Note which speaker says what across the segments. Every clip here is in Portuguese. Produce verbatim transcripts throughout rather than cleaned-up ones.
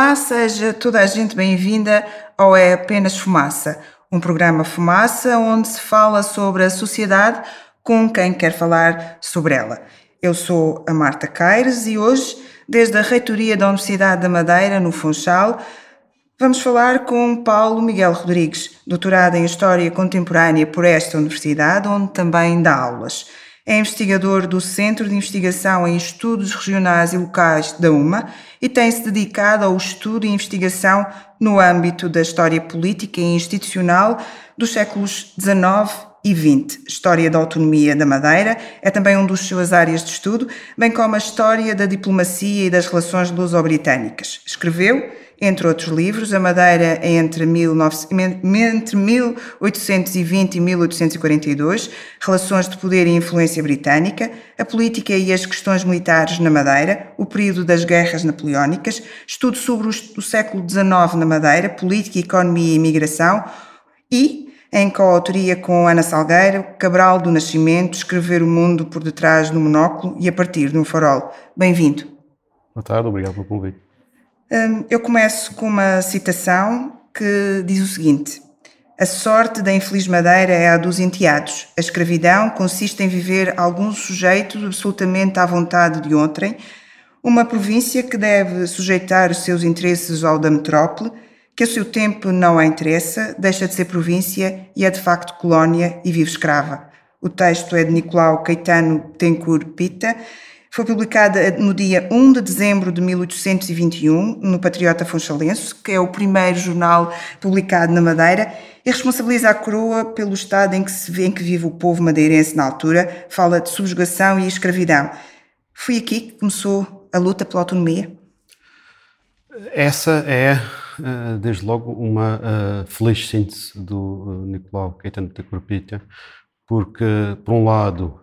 Speaker 1: Olá, seja toda a gente bem-vinda ao É Apenas Fumaça, um programa Fumaça onde se fala sobre a sociedade com quem quer falar sobre ela. Eu sou a Marta Caires e hoje, desde a Reitoria da Universidade da Madeira, no Funchal, vamos falar com Paulo Miguel Rodrigues, doutorado em História Contemporânea por esta universidade, onde também dá aulas. É investigador do Centro de Investigação em Estudos Regionais e Locais da U M A e tem-se dedicado ao estudo e investigação no âmbito da história política e institucional dos séculos dezenove e vinte. História da autonomia da Madeira é também um dos seus áreas de estudo, bem como a história da diplomacia e das relações luso-britânicas. Escreveu, entre outros livros, A Madeira entre, mil oitocentos e vinte e mil oitocentos e quarenta e dois, Relações de Poder e Influência Britânica, A Política e as Questões Militares na Madeira, o Período das Guerras Napoleónicas, Estudo sobre o século dezenove na Madeira, Política, Economia e Imigração e, em coautoria com Ana Salgueiro, Cabral do Nascimento, Escrever o Mundo por Detrás do Monóculo e a Partir de um Farol. Bem-vindo.
Speaker 2: Boa tarde, obrigado pelo convite.
Speaker 1: Eu começo com uma citação que diz o seguinte: a sorte da infeliz Madeira é a dos enteados. A escravidão consiste em viver alguns sujeitos absolutamente à vontade de outrem, uma província que deve sujeitar os seus interesses ao da metrópole, que a seu tempo não a interessa, deixa de ser província e é de facto colónia e vive escrava. O texto é de Nicolau Caetano Tencourt Pita. Foi publicada no dia um de dezembro de mil oitocentos e vinte e um, no Patriota Funchalense, que é o primeiro jornal publicado na Madeira, e responsabiliza a coroa pelo estado em que, se vê, em que vive o povo madeirense na altura, fala de subjugação e escravidão. Foi aqui que começou a luta pela autonomia?
Speaker 2: Essa é, desde logo, uma feliz síntese do Nicolau Caetano Tencourt Pita, porque, por um lado,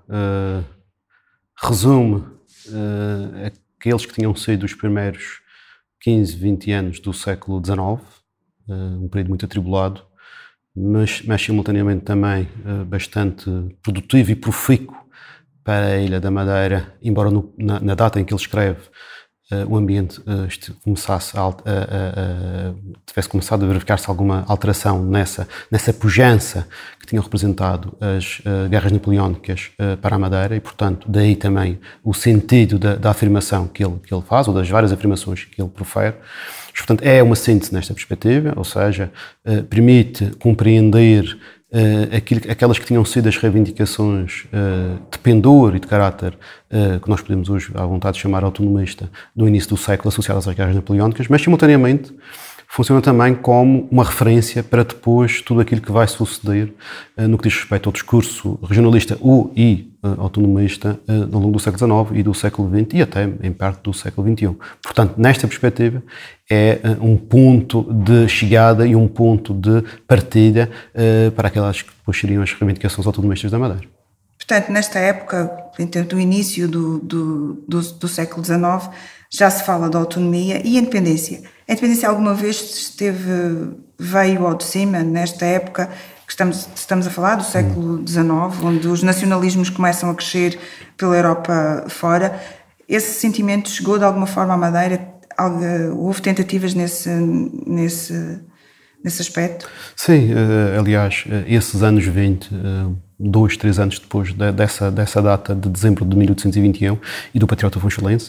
Speaker 2: resume Uh, aqueles que tinham sido os primeiros quinze, vinte anos do século dezenove, uh, um período muito atribulado, mas, mas simultaneamente também uh, bastante produtivo e profícuo para a Ilha da Madeira, embora no, na, na data em que ele escreve uh, o ambiente uh, começasse a, a, a, a, tivesse começado a verificar-se alguma alteração nessa, nessa pujança que tinham representado as uh, guerras napoleónicas uh, para a Madeira e, portanto, daí também o sentido da, da afirmação que ele, que ele faz, ou das várias afirmações que ele profere. Portanto, é uma síntese nesta perspectiva, ou seja, uh, permite compreender uh, aquilo, aquelas que tinham sido as reivindicações uh, de pendor e de caráter uh, que nós podemos hoje, à vontade, chamar autonomista, do início do século associadas às guerras napoleónicas, mas, simultaneamente, funciona também como uma referência para depois tudo aquilo que vai suceder uh, no que diz respeito ao discurso regionalista ou e uh, autonomista uh, ao longo do século dezenove e do século vinte e até em parte do século vinte e um. Portanto, nesta perspectiva, é uh, um ponto de chegada e um ponto de partida uh, para aquelas que depois seriam as reivindicações autonomistas da Madeira.
Speaker 1: Portanto, nesta época, do início do, do, do, do século dezenove, já se fala de autonomia e independência. A independência alguma vez esteve, veio ao de cima, nesta época que estamos, estamos a falar, do século dezenove, onde os nacionalismos começam a crescer pela Europa fora. Esse sentimento chegou de alguma forma à Madeira? Houve tentativas nesse, nesse, nesse aspecto?
Speaker 2: Sim, aliás, esses anos vinte, dois, três anos depois dessa, dessa data de dezembro de mil oitocentos e vinte e um e do Patriota Funchalense,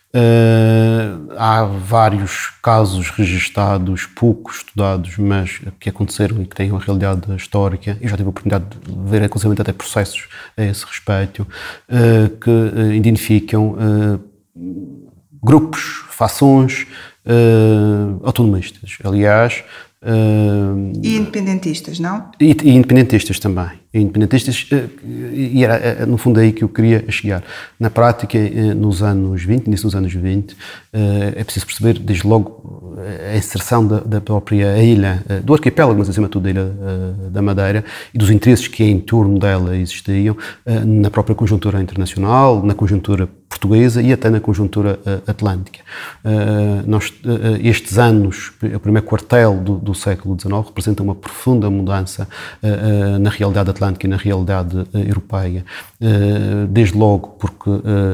Speaker 2: Uh, há vários casos registados, poucos estudados, mas que aconteceram e que têm uma realidade histórica. Eu já tive a oportunidade de ver, inclusive, até processos a esse respeito, uh, que uh, identificam uh, grupos, fações uh, autonomistas. Aliás,
Speaker 1: Uh, e independentistas, não?
Speaker 2: E, e independentistas também. E independentistas, e era no fundo aí que eu queria chegar. Na prática, nos anos vinte, início dos anos vinte, é preciso perceber, desde logo, a inserção da, da própria ilha, do arquipélago, mas acima de tudo da ilha da Madeira, e dos interesses que em torno dela existiam, na própria conjuntura internacional, na conjuntura portuguesa e até na conjuntura atlântica. Nós, estes anos, o primeiro quartel do, do século dezenove, representa uma profunda mudança na realidade atlântica e na realidade europeia. Desde logo porque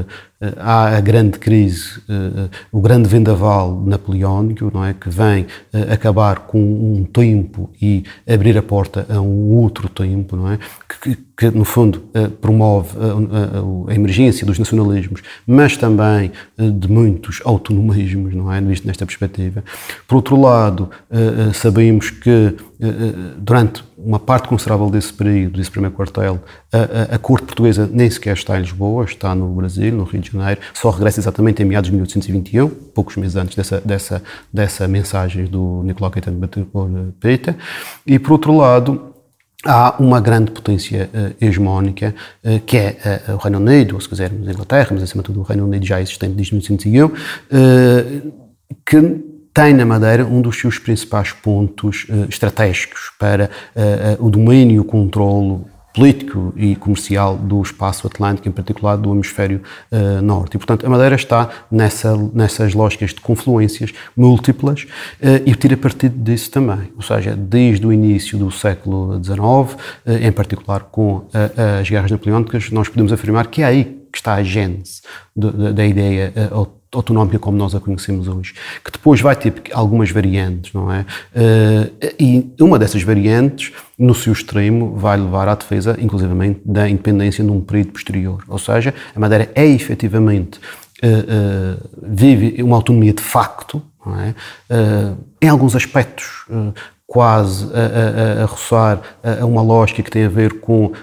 Speaker 2: há a grande crise, o grande vendaval napoleónico, não é? Que vem acabar com um tempo e abrir a porta a um outro tempo, não é? Que, que no fundo promove a, a, a emergência dos nacionalismos, mas também de muitos autonomismos, não é? Visto nesta perspectiva. Por outro lado, sabemos que durante uma parte considerável desse período, desse primeiro quartel, a, a, a corte portuguesa nem sequer está em Lisboa, está no Brasil, no Rio de Janeiro, só regressa exatamente em meados de mil oitocentos e vinte e um, poucos meses antes dessa, dessa, dessa mensagem do Nicolau Caetano Batista Pita. E, por outro lado, há uma grande potência uh, hegemónica, uh, que é uh, o Reino Unido, ou se quisermos a Inglaterra, mas acima de tudo o Reino Unido já existente desde mil oitocentos e um, uh, que tem na Madeira um dos seus principais pontos uh, estratégicos para uh, uh, o domínio e o controlo político e comercial do espaço atlântico, em particular do hemisfério uh, norte. E, portanto, a Madeira está nessa, nessas lógicas de confluências múltiplas uh, e tira partido disso também. Ou seja, desde o início do século dezenove, uh, em particular com uh, as guerras napoleónicas, nós podemos afirmar que é aí que está a gênese da, da ideia uh, autonómica como nós a conhecemos hoje, que depois vai ter algumas variantes, não é? E uma dessas variantes, no seu extremo, vai levar à defesa, inclusivamente, da independência num período posterior. Ou seja, a Madeira é efetivamente, vive uma autonomia de facto, não é? Em alguns aspectos, quase a, a, a roçar a uma lógica que tem a ver com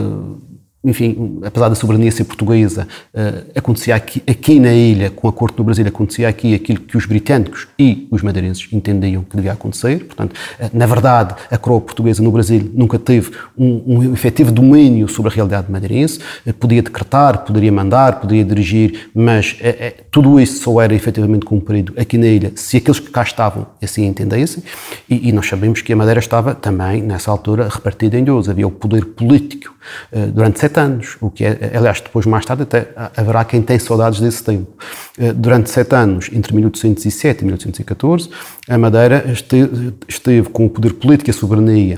Speaker 2: enfim, apesar da soberania ser portuguesa, uh, acontecia aqui, aqui na ilha, com a corte no Brasil, acontecia aqui aquilo que os britânicos e os madeirenses entendiam que devia acontecer. Portanto, uh, na verdade, a coroa portuguesa no Brasil nunca teve um, um efetivo domínio sobre a realidade madeirense. Uh, podia decretar, poderia mandar, poderia dirigir, mas uh, uh, tudo isso só era efetivamente cumprido aqui na ilha se aqueles que cá estavam assim entendessem. E, e nós sabemos que a Madeira estava também, nessa altura, repartida em dois. Havia o poder político uh, durante sete anos, o que é, aliás, depois mais tarde até haverá quem tem saudades desse tempo. Durante sete anos, entre mil oitocentos e sete e mil oitocentos e catorze, a Madeira esteve, esteve com o poder político e a soberania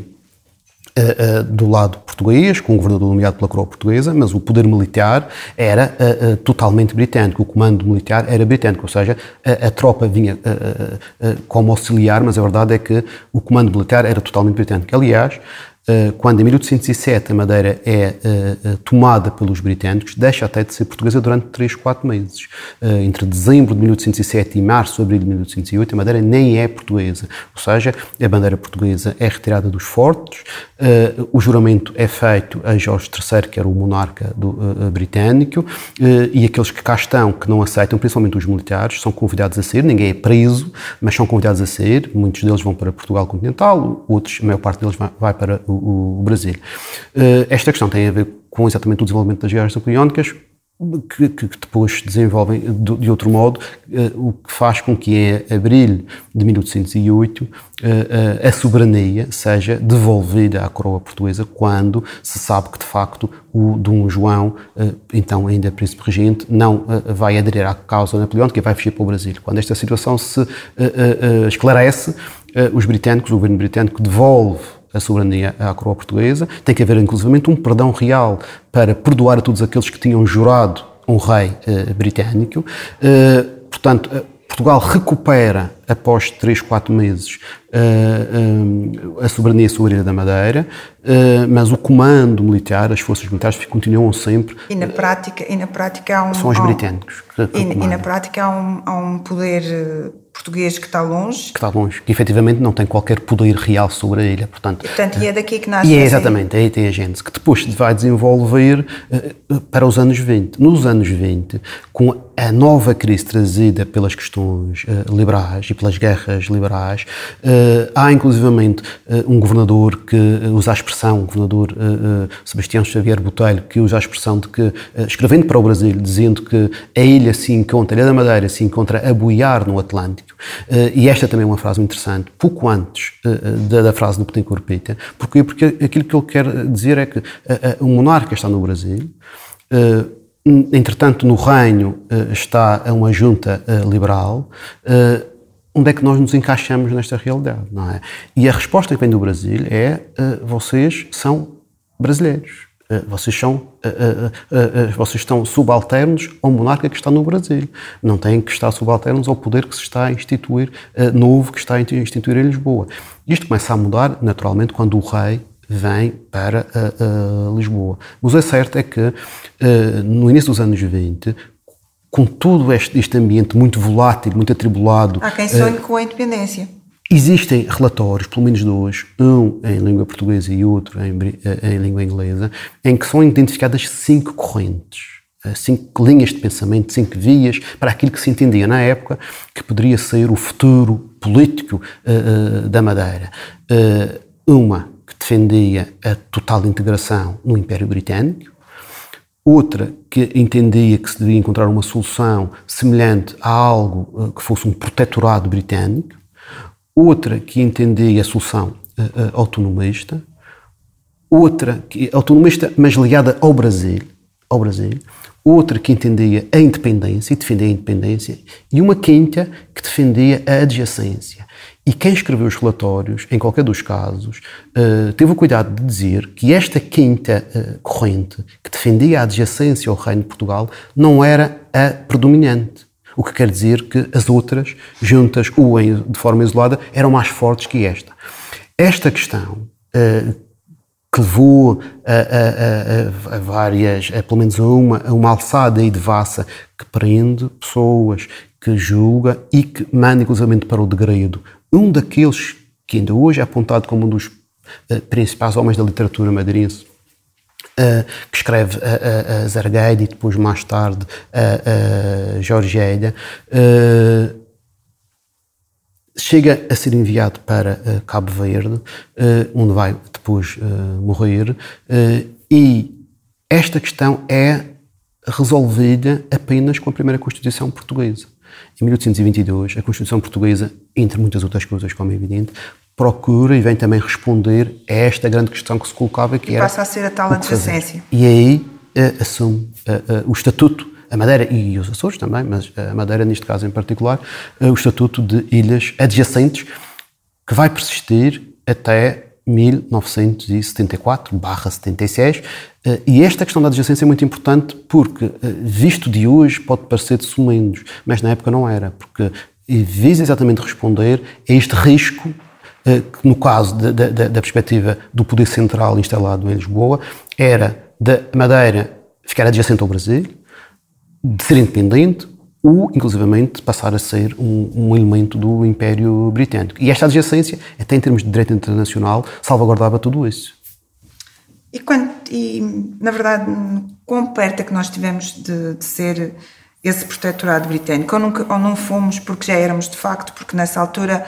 Speaker 2: Uh, uh, do lado português, com o governador nomeado pela coroa portuguesa, mas o poder militar era uh, uh, totalmente britânico, o comando militar era britânico, ou seja, a, a tropa vinha uh, uh, uh, como auxiliar, mas a verdade é que o comando militar era totalmente britânico. Aliás, Uh, quando em mil oitocentos e sete a Madeira é uh, uh, tomada pelos britânicos, deixa até de ser portuguesa durante três, quatro meses. Uh, entre dezembro de mil oitocentos e sete e março, abril de mil oitocentos e oito, a Madeira nem é portuguesa. Ou seja, a bandeira portuguesa é retirada dos fortes, uh, o juramento é feito a Jorge terceiro, que era o monarca do, uh, britânico, uh, e aqueles que cá estão, que não aceitam, principalmente os militares, são convidados a ser, ninguém é preso, mas são convidados a ser, muitos deles vão para Portugal continental, outros, a maior parte deles vai, vai para o o Brasil. Esta questão tem a ver com exatamente o desenvolvimento das guerras napoleónicas, que, que depois se desenvolvem de, de outro modo, o que faz com que em abril de mil oitocentos e oito a soberania seja devolvida à coroa portuguesa, quando se sabe que de facto o Dom João, então ainda príncipe regente, não vai aderir à causa napoleónica e vai fugir para o Brasil. Quando esta situação se esclarece, os britânicos, o governo britânico devolve a soberania à coroa portuguesa. Tem que haver, inclusivamente, um perdão real para perdoar a todos aqueles que tinham jurado um rei eh, britânico. Eh, portanto, eh, Portugal recupera, após três, quatro meses, uh, uh, a soberania sobre a Ilha da Madeira, uh, mas o comando militar, as forças militares continuam sempre...
Speaker 1: E na prática, e na prática há um...
Speaker 2: São os britânicos que, que
Speaker 1: e, e na prática há um, há um poder português que está longe.
Speaker 2: Que está longe, que efetivamente não tem qualquer poder real sobre a ilha, portanto...
Speaker 1: E, portanto, e é daqui que nasce...
Speaker 2: E é exatamente, aí tem a gente, que depois vai desenvolver uh, para os anos vinte. Nos anos vinte, com a nova crise trazida pelas questões uh, liberais e pelas guerras liberais, uh, há inclusivamente uh, um governador que usa a expressão, o governador uh, uh, Sebastião Xavier Botelho, que usa a expressão de que, uh, escrevendo para o Brasil, dizendo que a ilha se encontra, a Ilha da Madeira se encontra a boiar no Atlântico, uh, e esta também é uma frase interessante, pouco antes uh, da, da frase do Betancourt Pita. Porquê? Porque aquilo que ele quer dizer é que uh, uh, o monarca está no Brasil, uh, entretanto, no Reino uh, está uma junta uh, liberal. Uh, onde é que nós nos encaixamos nesta realidade, não é? E a resposta que vem do Brasil é uh, vocês são brasileiros. Vocês, são, uh, uh, uh, uh, vocês estão subalternos ao monarca que está no Brasil. Não têm que estar subalternos ao poder que se está a instituir, uh, novo, que está a instituir em Lisboa. Isto começa a mudar, naturalmente, quando o rei vem para uh, uh, Lisboa. Mas o certo é que, uh, no início dos anos vinte, com todo este, este ambiente muito volátil, muito atribulado...
Speaker 1: Há quem sonhe uh, com a independência.
Speaker 2: Existem relatórios, pelo menos dois, um em língua portuguesa e outro em, em língua inglesa, em que são identificadas cinco correntes, cinco linhas de pensamento, cinco vias para aquilo que se entendia na época que poderia ser o futuro político uh, uh, da Madeira. Uh, uma que defendia a total integração no Império Britânico, outra que entendia que se devia encontrar uma solução semelhante a algo uh, que fosse um protetorado britânico, outra que entendia a solução uh, uh, autonomista, outra que autonomista mas ligada ao Brasil, ao Brasil, outra que entendia a independência e defendia a independência, e uma quinta que defendia a adjacência. E quem escreveu os relatórios, em qualquer dos casos, uh, teve o cuidado de dizer que esta quinta uh, corrente, que defendia a adjacência ao Reino de Portugal, não era a predominante. O que quer dizer que as outras, juntas ou em, de forma isolada, eram mais fortes que esta. Esta questão, uh, que levou a, a, a, a várias, a, pelo menos a uma, a uma alçada aí de Vassa, que prende pessoas, que julga e que manda inclusivamente para o degredo. Um daqueles que ainda hoje é apontado como um dos uh, principais homens da literatura madeirense, Uh, que escreve a, a, a Zargueida e depois mais tarde a, a Jorge Eida, uh, chega a ser enviado para uh, Cabo Verde, uh, onde vai depois uh, morrer, uh, e esta questão é resolvida apenas com a primeira Constituição portuguesa. Em mil oitocentos e vinte e dois, a Constituição portuguesa, entre muitas outras coisas, como é evidente, procura e vem também responder a esta grande questão que se colocava, que
Speaker 1: e
Speaker 2: era...
Speaker 1: passa a ser a tal adjacência.
Speaker 2: E aí uh, assume uh, uh, o Estatuto, a Madeira e os Açores também, mas a Madeira neste caso em particular, uh, o Estatuto de Ilhas Adjacentes, que vai persistir até mil novecentos e setenta e quatro barra setenta e seis, uh, e esta questão da adjacência é muito importante porque, uh, visto de hoje, pode parecer de sumendos, mas na época não era, porque visa exatamente responder a este risco que no caso da, da, da perspectiva do poder central instalado em Lisboa, era da Madeira ficar adjacente ao Brasil, de ser independente ou, inclusivamente, passar a ser um, um elemento do Império Britânico. E esta adjacência, até em termos de direito internacional, salvaguardava tudo isso.
Speaker 1: E, quando, e na verdade, quão perto é que nós tivemos de, de ser esse protetorado britânico? Ou, nunca, ou não fomos porque já éramos de facto, porque nessa altura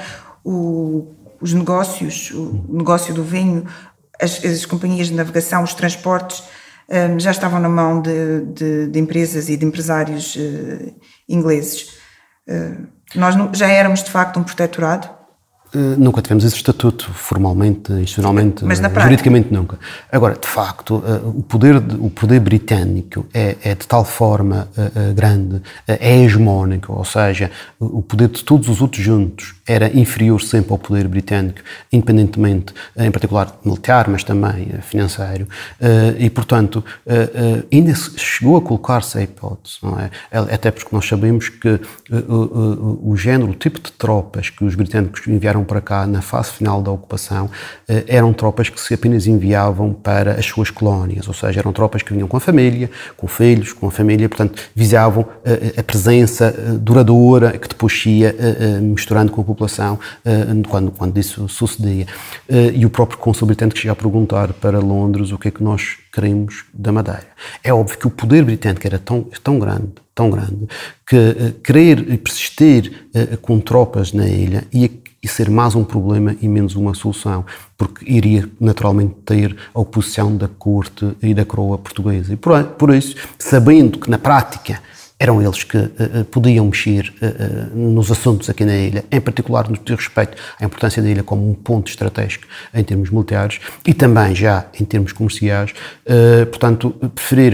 Speaker 1: o os negócios, o negócio do vinho, as, as companhias de navegação, os transportes, um, já estavam na mão de, de, de empresas e de empresários uh, ingleses. Uh, nós não, já éramos, de facto, um protetorado?
Speaker 2: Uh, nunca tivemos esse estatuto, formalmente, institucionalmente,
Speaker 1: mas na
Speaker 2: juridicamente nunca. Agora, de facto, uh, o, poder de, o poder britânico é, é de tal forma uh, uh, grande, uh, é hegemónico, ou seja, o poder de todos os outros juntos era inferior sempre ao poder britânico, independentemente, em particular militar, mas também uh, financeiro, uh, e, portanto, uh, uh, ainda chegou a colocar-se a hipótese, não é? Até porque nós sabemos que uh, uh, uh, o género, o tipo de tropas que os britânicos enviaram para cá na fase final da ocupação uh, eram tropas que se apenas enviavam para as suas colónias, ou seja, eram tropas que vinham com a família, com filhos, com a família, portanto, visavam uh, a presença uh, duradoura que depois ia uh, uh, misturando com a população uh, quando, quando isso sucedia. Uh, e o próprio cônsul britânico chega a perguntar para Londres o que é que nós queremos da Madeira. É óbvio que o poder britânico era tão, tão grande, tão grande, que uh, querer e persistir uh, com tropas na ilha ia e ser mais um problema e menos uma solução, porque iria naturalmente ter a oposição da corte e da coroa portuguesa. E por, por isso, sabendo que na prática eram eles que uh, podiam mexer uh, nos assuntos aqui na ilha, em particular no que diz respeito à importância da ilha como um ponto estratégico em termos militares e também já em termos comerciais, uh, portanto, preferiram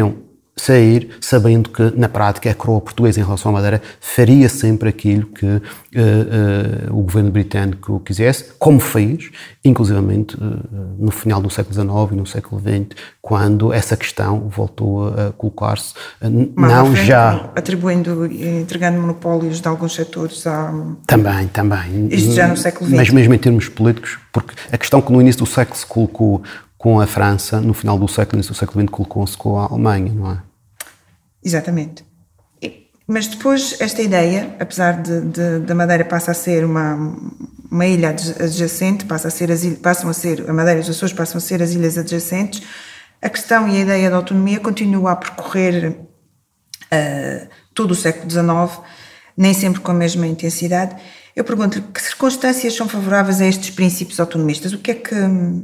Speaker 2: sair sabendo que, na prática, a coroa portuguesa em relação à Madeira faria sempre aquilo que uh, uh, o governo britânico quisesse, como fez, inclusivamente uh, no final do século dezenove e no século vinte, quando essa questão voltou a colocar-se, uh, não
Speaker 1: frente,
Speaker 2: já...
Speaker 1: atribuindo, entregando monopólios de alguns setores a...
Speaker 2: Também, também.
Speaker 1: Isto já no século vinte.
Speaker 2: Mas mesmo em termos políticos, porque a questão que no início do século se colocou com a França, no final do século, no início do século vinte, colocou-se com a Alemanha, não é?
Speaker 1: Exatamente. Mas depois esta ideia, apesar de, de, da Madeira passa a ser uma, uma ilha adjacente, passa a ser as ilhas, passam a ser, a Madeira e os Açores passam a ser as ilhas adjacentes, a questão e a ideia da autonomia continua a percorrer uh, todo o século dezenove, nem sempre com a mesma intensidade. Eu pergunto-lhe, que circunstâncias são favoráveis a estes princípios autonomistas? O que é que...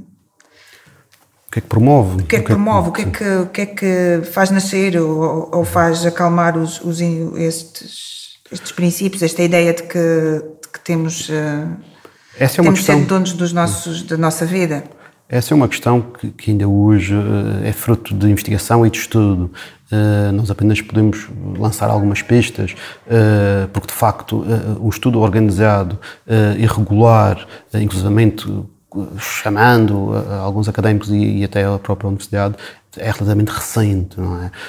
Speaker 2: O que é que promove?
Speaker 1: O que é que promove? O que é que, o que, é que faz nascer ou, ou faz acalmar os, os, estes, estes princípios, esta ideia de que, de que temos,
Speaker 2: Essa é uma
Speaker 1: temos
Speaker 2: questão...
Speaker 1: de ser donos dos nossos, da nossa vida?
Speaker 2: Essa é uma questão que, que ainda hoje é fruto de investigação e de estudo. Uh, nós apenas podemos lançar algumas pistas, uh, porque de facto uh, um estudo organizado uh, e regular, uh, inclusivamente chamando uh, alguns académicos e, e até a própria universidade, é relativamente recente, não é?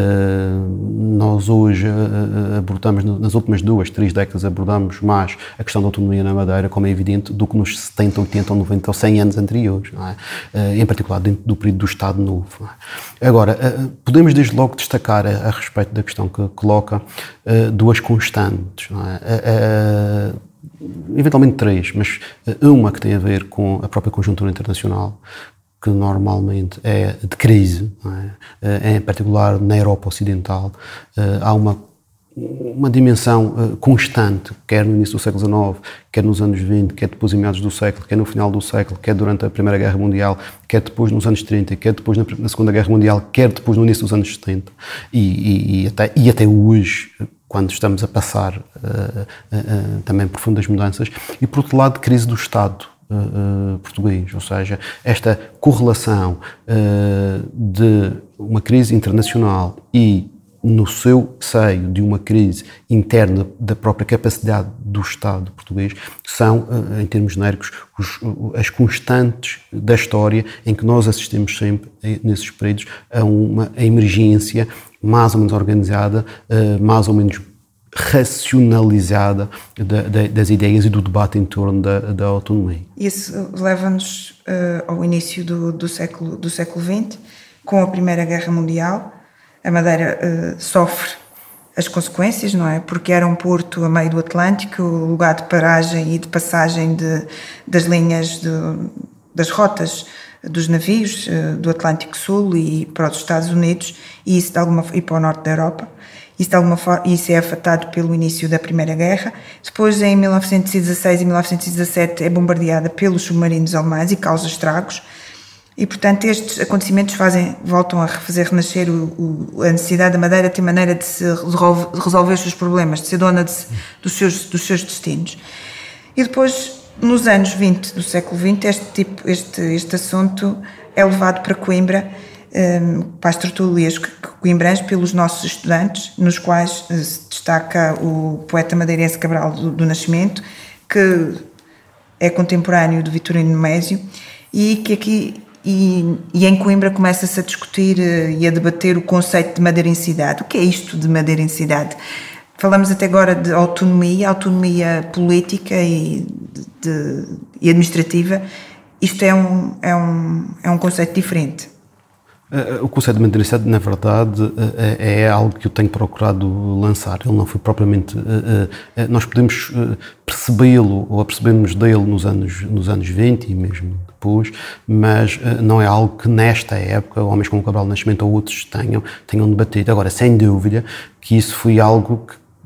Speaker 2: Uh, nós hoje uh, abordamos, nas últimas duas, três décadas, abordamos mais a questão da autonomia na Madeira, como é evidente, do que nos setenta, oitenta, ou noventa ou cem anos anteriores, não é? Uh, em particular dentro do período do Estado Novo. Não é? Agora, uh, podemos desde logo destacar a, a respeito da questão que coloca uh, duas constantes, não é? Uh, uh, eventualmente três, mas uma que tem a ver com a própria conjuntura internacional, que normalmente é de crise, não é? Em particular na Europa Ocidental, há uma, uma dimensão constante, quer no início do século dezenove, quer nos anos vinte, quer depois em meados do século, quer no final do século, quer durante a Primeira Guerra Mundial, quer depois nos anos trinta, quer depois na Segunda Guerra Mundial, quer depois no início dos anos setenta e, e, e, até, e até hoje, quando estamos a passar uh, uh, uh, também profundas mudanças, e por outro lado, crise do Estado uh, uh, português, ou seja, esta correlação uh, de uma crise internacional e no seu seio de uma crise interna da própria capacidade do Estado português, são, uh, em termos genéricos, os, as constantes da história em que nós assistimos sempre, nesses períodos, a uma emergência mais ou menos organizada, mais ou menos racionalizada da, da, das ideias e do debate em torno da, da autonomia.
Speaker 1: Isso leva-nos uh, ao início do, do, século, do século vinte, com a Primeira Guerra Mundial. A Madeira uh, sofre as consequências, não é? Porque era um porto a meio do Atlântico, lugar de paragem e de passagem de, das linhas, de, das rotas dos navios uh, do Atlântico Sul e para os Estados Unidos e, isso de alguma, e para o norte da Europa. Isso, de alguma forma, isso é afetado pelo início da Primeira Guerra. Depois, em mil novecentos e dezasseis e mil novecentos e dezassete, é bombardeada pelos submarinos alemães e causa estragos. E, portanto, estes acontecimentos fazem, voltam a fazer renascer o, o, a necessidade da Madeira ter maneira de, se resolver, de resolver os seus problemas, de ser dona de, dos, seus, dos seus destinos. E depois, nos anos vinte do século vinte, este, tipo, este, este assunto é levado para Coimbra, um, para as tertúlias coimbrãs, pelos nossos estudantes, nos quais uh, se destaca o poeta madeirense Cabral do, do Nascimento, que é contemporâneo do Vitorino Nemésio, e que aqui e, e em Coimbra começa-se a discutir uh, e a debater o conceito de madeirensidade. O que é isto de madeirensidade? Falamos até agora de autonomia, autonomia política e, de, e administrativa. Isto é um, é, um, é um conceito diferente.
Speaker 2: O conceito de madeirensidade, na verdade, é algo que eu tenho procurado lançar. Ele não foi propriamente... Nós podemos percebê-lo ou apercebermos dele nos anos, nos anos vinte e mesmo depois, mas não é algo que nesta época homens como Cabral Nascimento ou outros tenham, tenham debatido. Agora, sem dúvida que isso foi algo que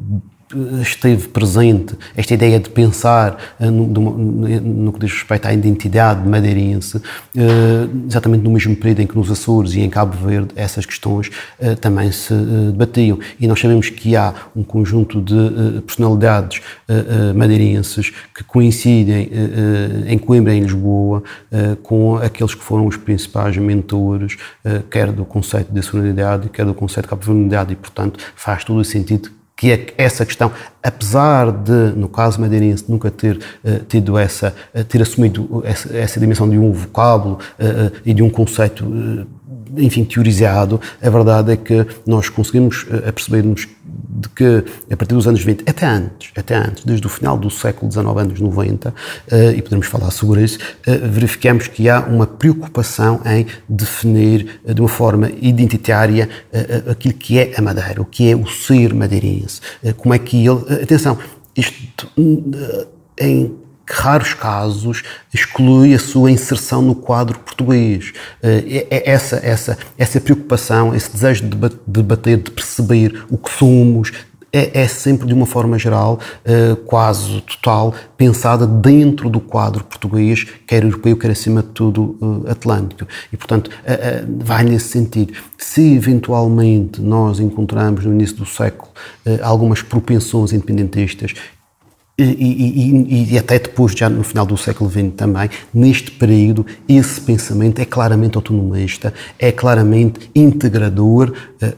Speaker 2: esteve presente esta ideia de pensar uh, no, no, no que diz respeito à identidade madeirense, uh, exatamente no mesmo período em que nos Açores e em Cabo Verde essas questões uh, também se uh, debatiam. E nós sabemos que há um conjunto de uh, personalidades uh, uh, madeirenses que coincidem uh, uh, em Coimbra e em Lisboa uh, com aqueles que foram os principais mentores, uh, quer do conceito de sonoridade, quer do conceito de cabo-verdianidade, e, portanto, faz todo o sentido que é essa questão, apesar de, no caso madeirense, nunca ter uh, tido essa, uh, ter assumido essa, essa dimensão de um vocábulo uh, uh, e de um conceito, uh, enfim, teorizado, a verdade é que nós conseguimos uh, aperceber-nos de que, a partir dos anos vinte, até antes, até antes, desde o final do século dezenove, anos noventa, uh, e podemos falar sobre isso, uh, verificamos que há uma preocupação em definir uh, de uma forma identitária uh, uh, aquilo que é a Madeira, o que é o ser madeirense, uh, como é que ele... Uh, atenção, isto uh, em raros casos exclui a sua inserção no quadro português. Uh, é, essa, essa, essa preocupação, esse desejo de debater, de perceber o que somos, É, é sempre, de uma forma geral, uh, quase total, pensada dentro do quadro português, quer europeu, quer acima de tudo uh, atlântico. E, portanto, uh, uh, vai nesse sentido. Se eventualmente nós encontramos no início do século uh, algumas propensões independentistas, E, e, e até depois, já no final do século vinte também, neste período, esse pensamento é claramente autonomista, é claramente integrador.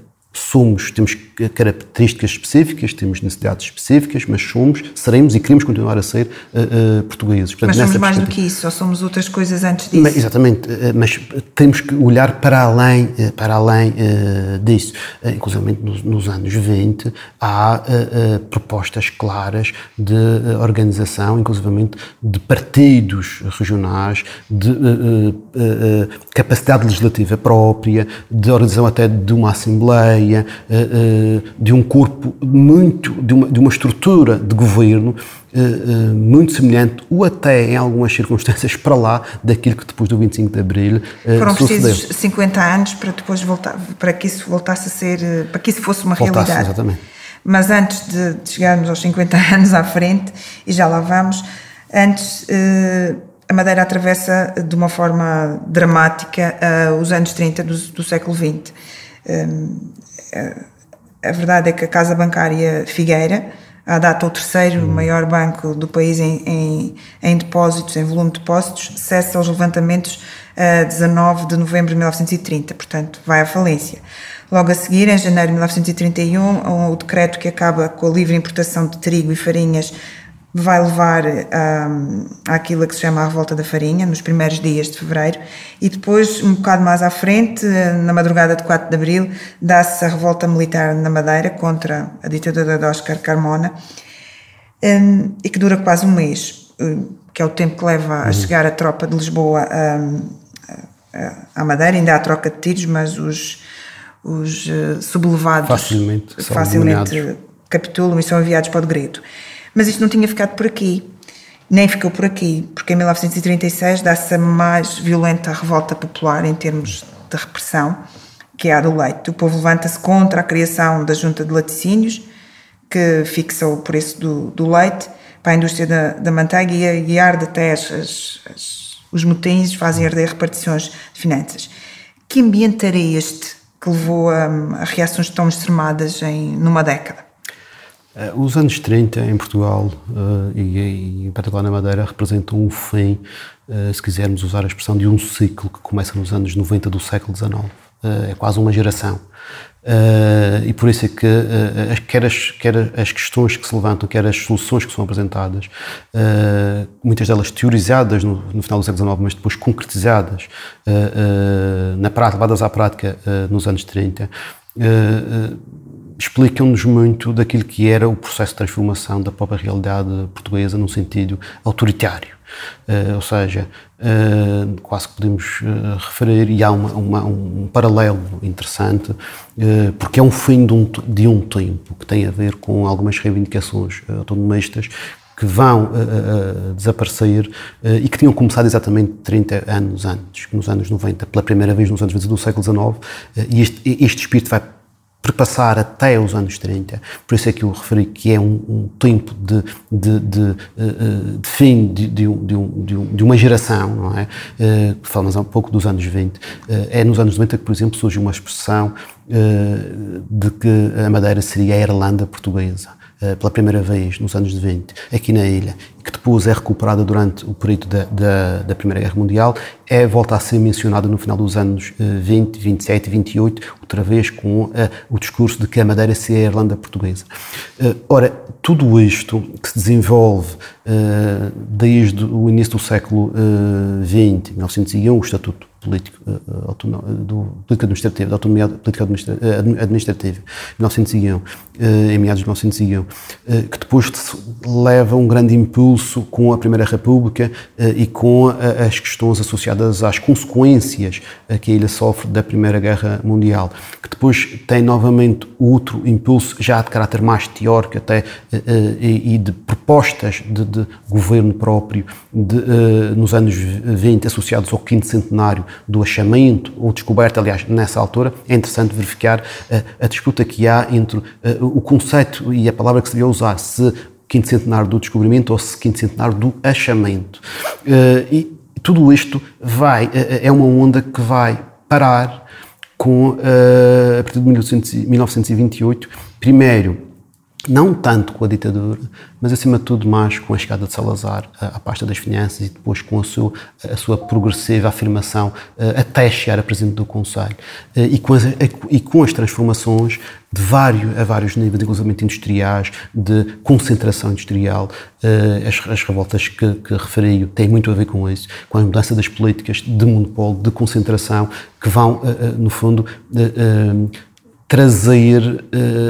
Speaker 2: Somos, temos características específicas, temos necessidades específicas, mas somos, seremos e queremos continuar a ser uh, uh, portugueses.
Speaker 1: Portanto, mas somos mais do que isso, ou somos outras coisas antes disso?
Speaker 2: Mas, exatamente, uh, mas temos que olhar para além, uh, para além uh, disso. Uh, inclusive nos, nos anos vinte há uh, uh, propostas claras de uh, organização, inclusivamente de partidos regionais, de uh, uh, uh, capacidade legislativa própria, de organização até de uma assembleia, de um corpo muito, de uma, de uma estrutura de governo muito semelhante, ou até em algumas circunstâncias para lá daquilo que depois do vinte e cinco de Abril
Speaker 1: foram
Speaker 2: sucedeu.
Speaker 1: precisos cinquenta anos para depois voltar, para que isso voltasse a ser, para que isso fosse uma
Speaker 2: voltasse,
Speaker 1: realidade.
Speaker 2: Exatamente.
Speaker 1: Mas antes de chegarmos aos cinquenta anos à frente, e já lá vamos, antes a Madeira atravessa de uma forma dramática os anos trinta do, do século vinte. A verdade é que a Casa Bancária Figueira, à data o terceiro hum. maior banco do país em, em, em depósitos, em volume de depósitos, cessa os levantamentos a dezanove de novembro de mil novecentos e trinta, portanto vai à falência. Logo a seguir, em janeiro de mil novecentos e trinta e um, o decreto que acaba com a livre importação de trigo e farinhas vai levar um, àquilo que se chama a Revolta da Farinha, nos primeiros dias de fevereiro, e depois, um bocado mais à frente, na madrugada de quatro de abril, dá-se a Revolta Militar na Madeira contra a ditadura de Óscar Carmona, um, e que dura quase um mês, um, que é o tempo que leva a chegar a tropa de Lisboa um, à Madeira. Ainda há troca de tiros, mas os, os uh, sublevados
Speaker 2: facilmente,
Speaker 1: facilmente capitulam e são enviados para o Degredo. Mas isto não tinha ficado por aqui, nem ficou por aqui, porque em mil novecentos e trinta e seis dá-se a mais violenta revolta popular em termos de repressão, que é a do leite. O povo levanta-se contra a criação da Junta de Laticínios, que fixa o preço do, do leite para a indústria da, da manteiga, e, e arde até as, as, as, os motins, fazem arder repartições de finanças. Que ambiente era este que levou a, a reações tão extremadas em, numa década?
Speaker 2: Os anos trinta em Portugal uh, e, e em particular na Madeira representam um fim, uh, se quisermos usar a expressão, de um ciclo que começa nos anos noventa do século dezanove. Uh, é quase uma geração. Uh, e por isso é que uh, quer, as, quer as questões que se levantam, quer as soluções que são apresentadas, uh, muitas delas teorizadas no, no final do século dezanove, mas depois concretizadas uh, uh, na prática, levadas à prática uh, nos anos trinta, uh, uh, explicam-nos muito daquilo que era o processo de transformação da própria realidade portuguesa num sentido autoritário. Uh, ou seja, uh, quase que podemos uh, referir, e há uma, uma, um paralelo interessante, uh, porque é um fim de um, de um tempo que tem a ver com algumas reivindicações uh, autonomistas que vão uh, uh, desaparecer uh, e que tinham começado exatamente trinta anos antes, nos anos noventa, pela primeira vez nos anos noventa do século dezanove, uh, e este, este espírito vai perpassar até os anos trinta, por isso é que eu referi que é um, um tempo de, de, de, de fim de, de, de, um, de uma geração, não é? Falamos um pouco dos anos vinte, é nos anos noventa que, por exemplo, surge uma expressão de que a Madeira seria a Irlanda portuguesa, pela primeira vez nos anos vinte, aqui na ilha, que depois é recuperada durante o período da, da, da Primeira Guerra Mundial, é volta a ser mencionada no final dos anos vinte, vinte e sete e vinte e oito, outra vez com uh, o discurso de que a Madeira seria a Irlanda portuguesa. Uh, ora, tudo isto que se desenvolve uh, desde o início do século vinte, mil novecentos e um, o Estatuto político, uh, do, político administrativo, da autonomia política administrativa, mil novecentos e um, uh, em meados de mil novecentos e um, uh, que depois leva um grande impulso com a Primeira República uh, e com uh, as questões associadas às consequências uh, que a ilha sofre da Primeira Guerra Mundial, que depois tem novamente outro impulso, já de caráter mais teórico até, uh, uh, e, e de propostas de, de governo próprio de, uh, nos anos vinte, associados ao quinto centenário do achamento ou descoberta. Aliás, nessa altura é interessante verificar uh, a disputa que há entre uh, o conceito e a palavra que se devia usar, se quinto centenário do descobrimento ou se quinto centenário do achamento. Uh, e tudo isto vai, uh, é uma onda que vai parar com, uh, a partir de mil novecentos e vinte e oito, primeiro, não tanto com a ditadura, mas acima de tudo mais com a chegada de Salazar à pasta das finanças e depois com a sua, a sua progressiva afirmação até chegar a presidente do Conselho, e com as, e com as transformações de vários, a vários níveis, inclusive industriais, de concentração industrial. As, as revoltas que, que referi têm muito a ver com isso, com a mudança das políticas de monopólio, de concentração, que vão, no fundo, trazer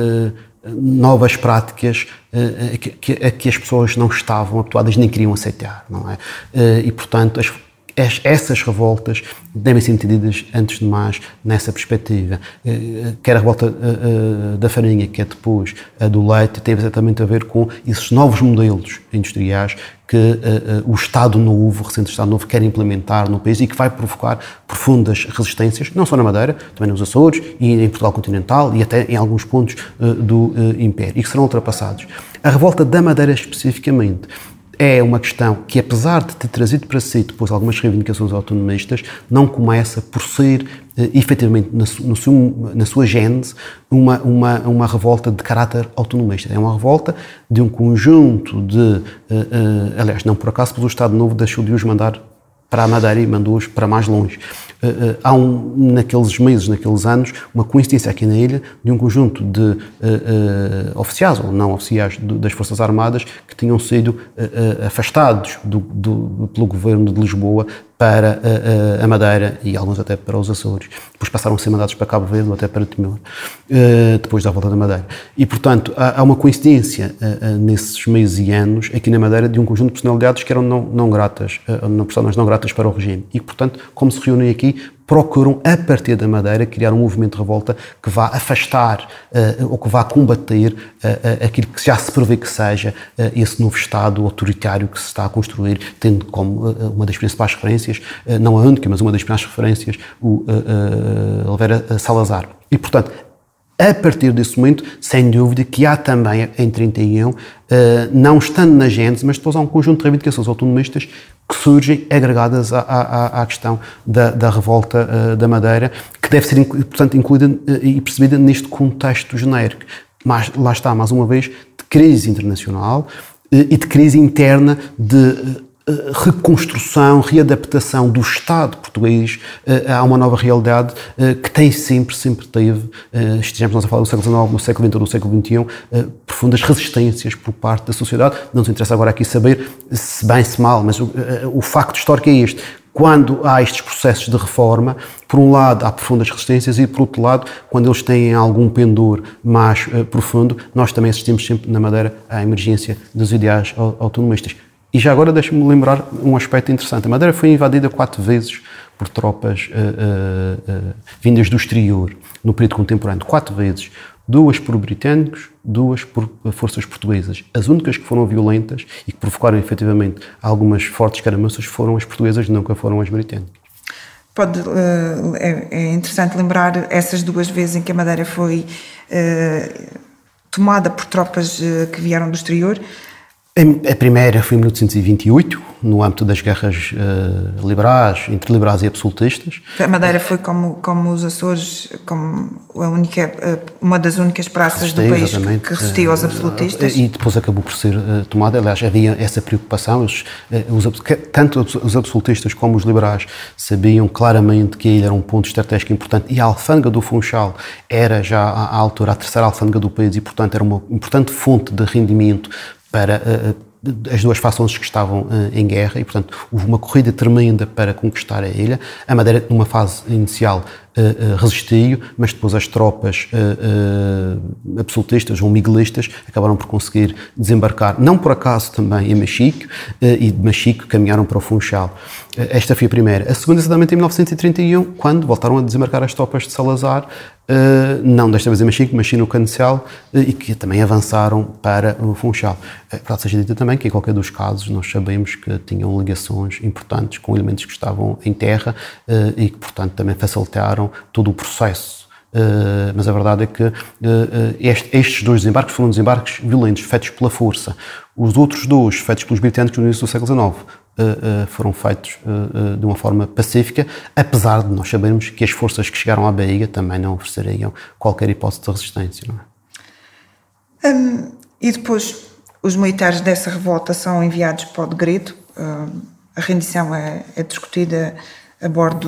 Speaker 2: novas práticas uh, que, que, a que as pessoas não estavam habituadas nem queriam aceitar, não é? Uh, e, portanto, as, as, essas revoltas devem ser entendidas, antes de mais, nessa perspectiva. Uh, quer a revolta uh, uh, da farinha, que é depois a do leite, tem exatamente a ver com esses novos modelos industriais que uh, uh, o Estado Novo, o recente Estado Novo, quer implementar no país e que vai provocar profundas resistências, não só na Madeira, também nos Açores e em Portugal continental e até em alguns pontos uh, do uh, Império, e que serão ultrapassados. A revolta da Madeira, especificamente, é uma questão que, apesar de ter trazido para si depois algumas reivindicações autonomistas, não começa por ser, uh, efetivamente, na, su, no seu, na sua gênese, uma, uma, uma revolta de caráter autonomista. É uma revolta de um conjunto de... Uh, uh, aliás, não por acaso, porque o Estado Novo deixou de os mandar para a Madeira e mandou-os para mais longe. Uh, uh, há, um, naqueles meses, naqueles anos, uma coincidência aqui na ilha de um conjunto de uh, uh, oficiais ou não oficiais do, das Forças Armadas que tinham sido uh, uh, afastados do, do, pelo governo de Lisboa para uh, uh, a Madeira e alguns até para os Açores. Depois passaram a ser mandados para Cabo Verde ou até para Timor, uh, depois da volta da Madeira. E, portanto, há, há uma coincidência uh, uh, nesses meses e anos aqui na Madeira de um conjunto de personalidades que eram não, não gratas, uh, não, personas não gratas para o regime. E, portanto, como se reúnem aqui, procuram, a partir da Madeira, criar um movimento de revolta que vá afastar uh, ou que vá combater uh, uh, aquilo que já se prevê que seja uh, esse novo Estado autoritário que se está a construir, tendo como uh, uma das principais referências, uh, não a única, mas uma das principais referências, o uh, uh, Oliveira Salazar. E, portanto, a partir desse momento, sem dúvida, que há também, em trinta e um, uh, não estando na gênese, mas depois há um conjunto de reivindicações autonomistas que surgem agregadas à, à, à questão da, da revolta uh, da Madeira, que deve ser, portanto, incluída uh, e percebida neste contexto genérico. Mas lá está, mais uma vez, de crise internacional uh, e de crise interna de uh, reconstrução, readaptação do Estado português uh, a uma nova realidade uh, que tem sempre, sempre teve, uh, estejamos nós a falar do século dezenove, do século vinte ou do século vinte e um, uh, profundas resistências por parte da sociedade. Não nos interessa agora aqui saber se bem, se mal, mas o, uh, o facto histórico é este. Quando há estes processos de reforma, por um lado há profundas resistências e, por outro lado, quando eles têm algum pendor mais uh, profundo, nós também assistimos sempre na Madeira à emergência dos ideais autonomistas. E já agora deixe-me lembrar um aspecto interessante. A Madeira foi invadida quatro vezes por tropas uh, uh, uh, vindas do exterior, no período contemporâneo. Quatro vezes. Duas por britânicos, duas por forças portuguesas. As únicas que foram violentas e que provocaram efetivamente algumas fortes caramuças foram as portuguesas, nunca foram as britânicas.
Speaker 1: pode, uh, é, é interessante lembrar essas duas vezes em que a Madeira foi uh, tomada por tropas uh, que vieram do exterior.
Speaker 2: A primeira foi em mil oitocentos e vinte e oito, no âmbito das guerras uh, liberais, entre liberais e absolutistas.
Speaker 1: A Madeira foi como, como os Açores, como a única, uma das únicas praças do país que, que resistiu aos absolutistas.
Speaker 2: E depois acabou por ser uh, tomada. Aliás, havia essa preocupação. Os, uh, os, tanto os absolutistas como os liberais sabiam claramente que a ilha era um ponto estratégico importante e a alfândega do Funchal era já à altura a terceira alfândega do país e, portanto, era uma importante fonte de rendimento para uh, as duas fações que estavam uh, em guerra e, portanto, houve uma corrida tremenda para conquistar a ilha. A Madeira, numa fase inicial, uh, uh, resistiu, mas depois as tropas uh, uh, absolutistas ou miguelistas acabaram por conseguir desembarcar, não por acaso também em Machico, uh, e de Machico caminharam para o Funchal. Uh, esta foi a primeira. A segunda, exatamente em mil novecentos e trinta e um, quando voltaram a desembarcar as tropas de Salazar, Uh, não desta vez em Machico, mas sim no Cancel, uh, e que também avançaram para o Funchal. Uh, para seja dita também que em qualquer dos casos nós sabemos que tinham ligações importantes com elementos que estavam em terra uh, e que, portanto, também facilitaram todo o processo. Uh, mas a verdade é que uh, este, estes dois desembarques foram desembarques violentos, feitos pela força. Os outros dois, feitos pelos britânicos no início do século dezenove, Uh, uh, foram feitos uh, uh, de uma forma pacífica, apesar de nós sabermos que as forças que chegaram à Bahia também não ofereceriam qualquer hipótese de resistência. Não
Speaker 1: é? Um, e depois os militares dessa revolta são enviados para o Degredo. Uh, a rendição é, é discutida a bordo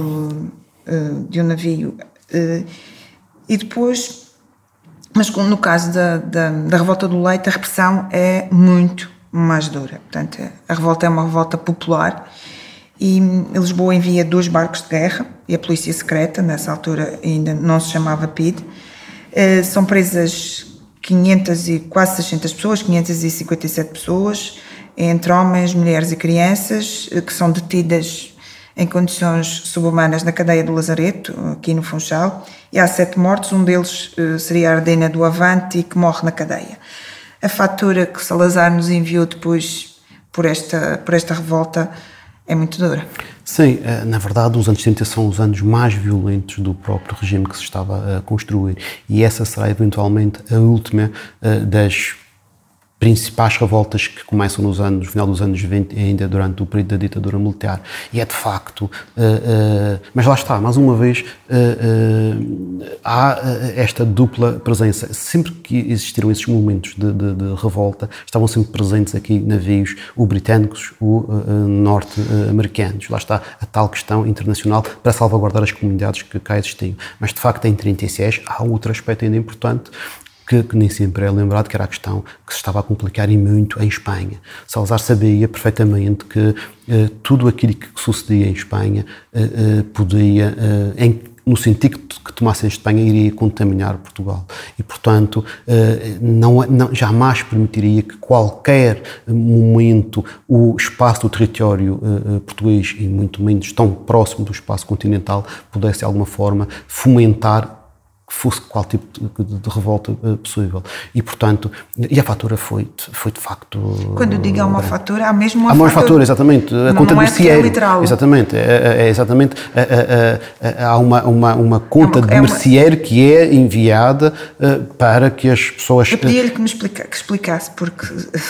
Speaker 1: uh, de um navio. Uh, e depois, mas no caso da, da, da revolta do Leite, a repressão é muito mais dura. Portanto, a revolta é uma revolta popular e Lisboa envia dois barcos de guerra e a polícia secreta, nessa altura ainda não se chamava P I D. São presas quinhentas e quase seiscentas pessoas, quinhentas e cinquenta e sete pessoas, entre homens, mulheres e crianças, que são detidas em condições subhumanas na cadeia do Lazareto, aqui no Funchal, e há sete mortos, um deles seria a Ardena do Avante, que morre na cadeia. A fatura que Salazar nos enviou depois por esta, por esta revolta é muito dura.
Speaker 2: Sim, na verdade os anos setenta são os anos mais violentos do próprio regime que se estava a construir e essa será eventualmente a última das principais revoltas que começam nos anos, no final dos anos vinte, ainda durante o período da ditadura militar. E é de facto, uh, uh, mas lá está, mais uma vez, uh, uh, há esta dupla presença. Sempre que existiram esses momentos de, de, de revolta, estavam sempre presentes aqui navios, ou britânicos ou uh, norte-americanos. Lá está a tal questão internacional para salvaguardar as comunidades que cá existiam. Mas de facto, em trinta e seis, há outro aspecto ainda importante, Que, que nem sempre é lembrado, que era a questão que se estava a complicar e muito em Espanha. Salazar sabia perfeitamente que eh, tudo aquilo que sucedia em Espanha eh, eh, podia, eh, em, no sentido que tomasse a Espanha, iria contaminar Portugal. E, portanto, eh, não, não, jamais permitiria que qualquer momento o espaço do território eh, português, e muito menos tão próximo do espaço continental, pudesse, de alguma forma, fomentar que fosse qual tipo de, de, de revolta uh, possível. E, portanto, e a fatura foi, foi de facto...
Speaker 1: Quando digo há uma uh, fatura, há mesmo uma
Speaker 2: há
Speaker 1: fatura.
Speaker 2: Há uma fatura, exatamente. A
Speaker 1: não,
Speaker 2: conta
Speaker 1: não
Speaker 2: de
Speaker 1: é
Speaker 2: merceeiro.
Speaker 1: É literal.
Speaker 2: Exatamente. É, é exatamente. É, é, é, há uma, uma, uma conta é uma, de
Speaker 1: é
Speaker 2: merceeiro uma... que é enviada uh, para que as pessoas...
Speaker 1: Eu pedi-lhe que me explica, que explicasse, porque...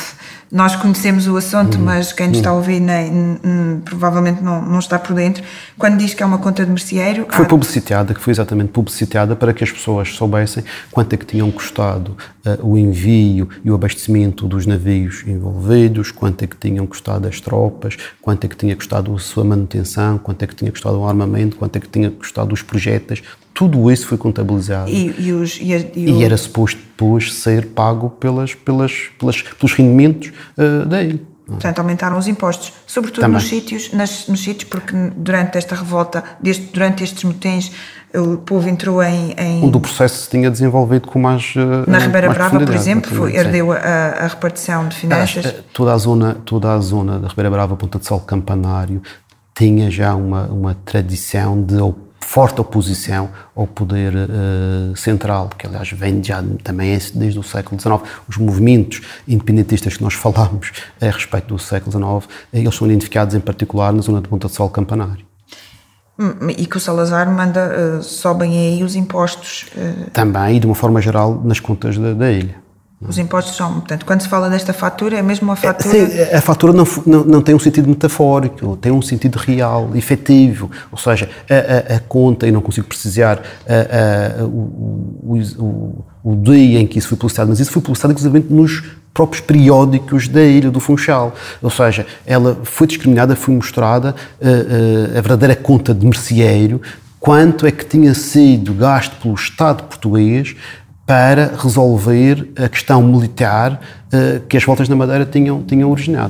Speaker 1: Nós conhecemos o assunto, hum, mas quem nos hum. está a ouvir nem, nem, provavelmente não, não está por dentro. Quando diz que é uma conta de merceeiro...
Speaker 2: Que foi publicitada, que foi exatamente publicitada para que as pessoas soubessem quanto é que tinham custado uh, o envio e o abastecimento dos navios envolvidos, quanto é que tinham custado as tropas, quanto é que tinha custado a sua manutenção, quanto é que tinha custado o armamento, quanto é que tinha custado os projéteis. Tudo isso foi contabilizado.
Speaker 1: E, e, os, e, a, e,
Speaker 2: e era suposto depois ser pago pelas, pelas, pelas, pelos rendimentos uh, da ilha.
Speaker 1: Portanto, aumentaram os impostos, sobretudo nos sítios, nas, nos sítios, porque durante esta revolta, deste, durante estes motins, o povo entrou em... em
Speaker 2: onde o processo se tinha desenvolvido com mais uh,
Speaker 1: Na Ribeira
Speaker 2: mais
Speaker 1: Brava, por exemplo, foi, herdeu a, a repartição de finanças.
Speaker 2: Ah, toda, a zona, toda a zona da Ribeira Brava, Ponta de Sol, Campanário, tinha já uma, uma tradição de forte oposição ao poder uh, central, que aliás vem já também desde o século dezenove. Os movimentos independentistas que nós falámos a respeito do século dezenove, eles são identificados em particular na zona de Ponta de Sol Campanário.
Speaker 1: E que o Salazar manda, uh, sobem aí os impostos. Uh,
Speaker 2: Também, e de uma forma geral, nas contas da, da ilha.
Speaker 1: Os impostos são, portanto, quando se fala desta fatura, é mesmo uma fatura...
Speaker 2: Sim, a fatura não, não, não tem um sentido metafórico, tem um sentido real, efetivo, ou seja, a, a, a conta, e não consigo precisar a, a, o, o, o dia em que isso foi publicitado, mas isso foi publicitado inclusive nos próprios periódicos da Ilha do Funchal, ou seja, ela foi discriminada, foi mostrada a, a, a verdadeira conta de merceeiro, quanto é que tinha sido gasto pelo Estado português para resolver a questão militar uh, que as voltas na Madeira tinham, tinham originado.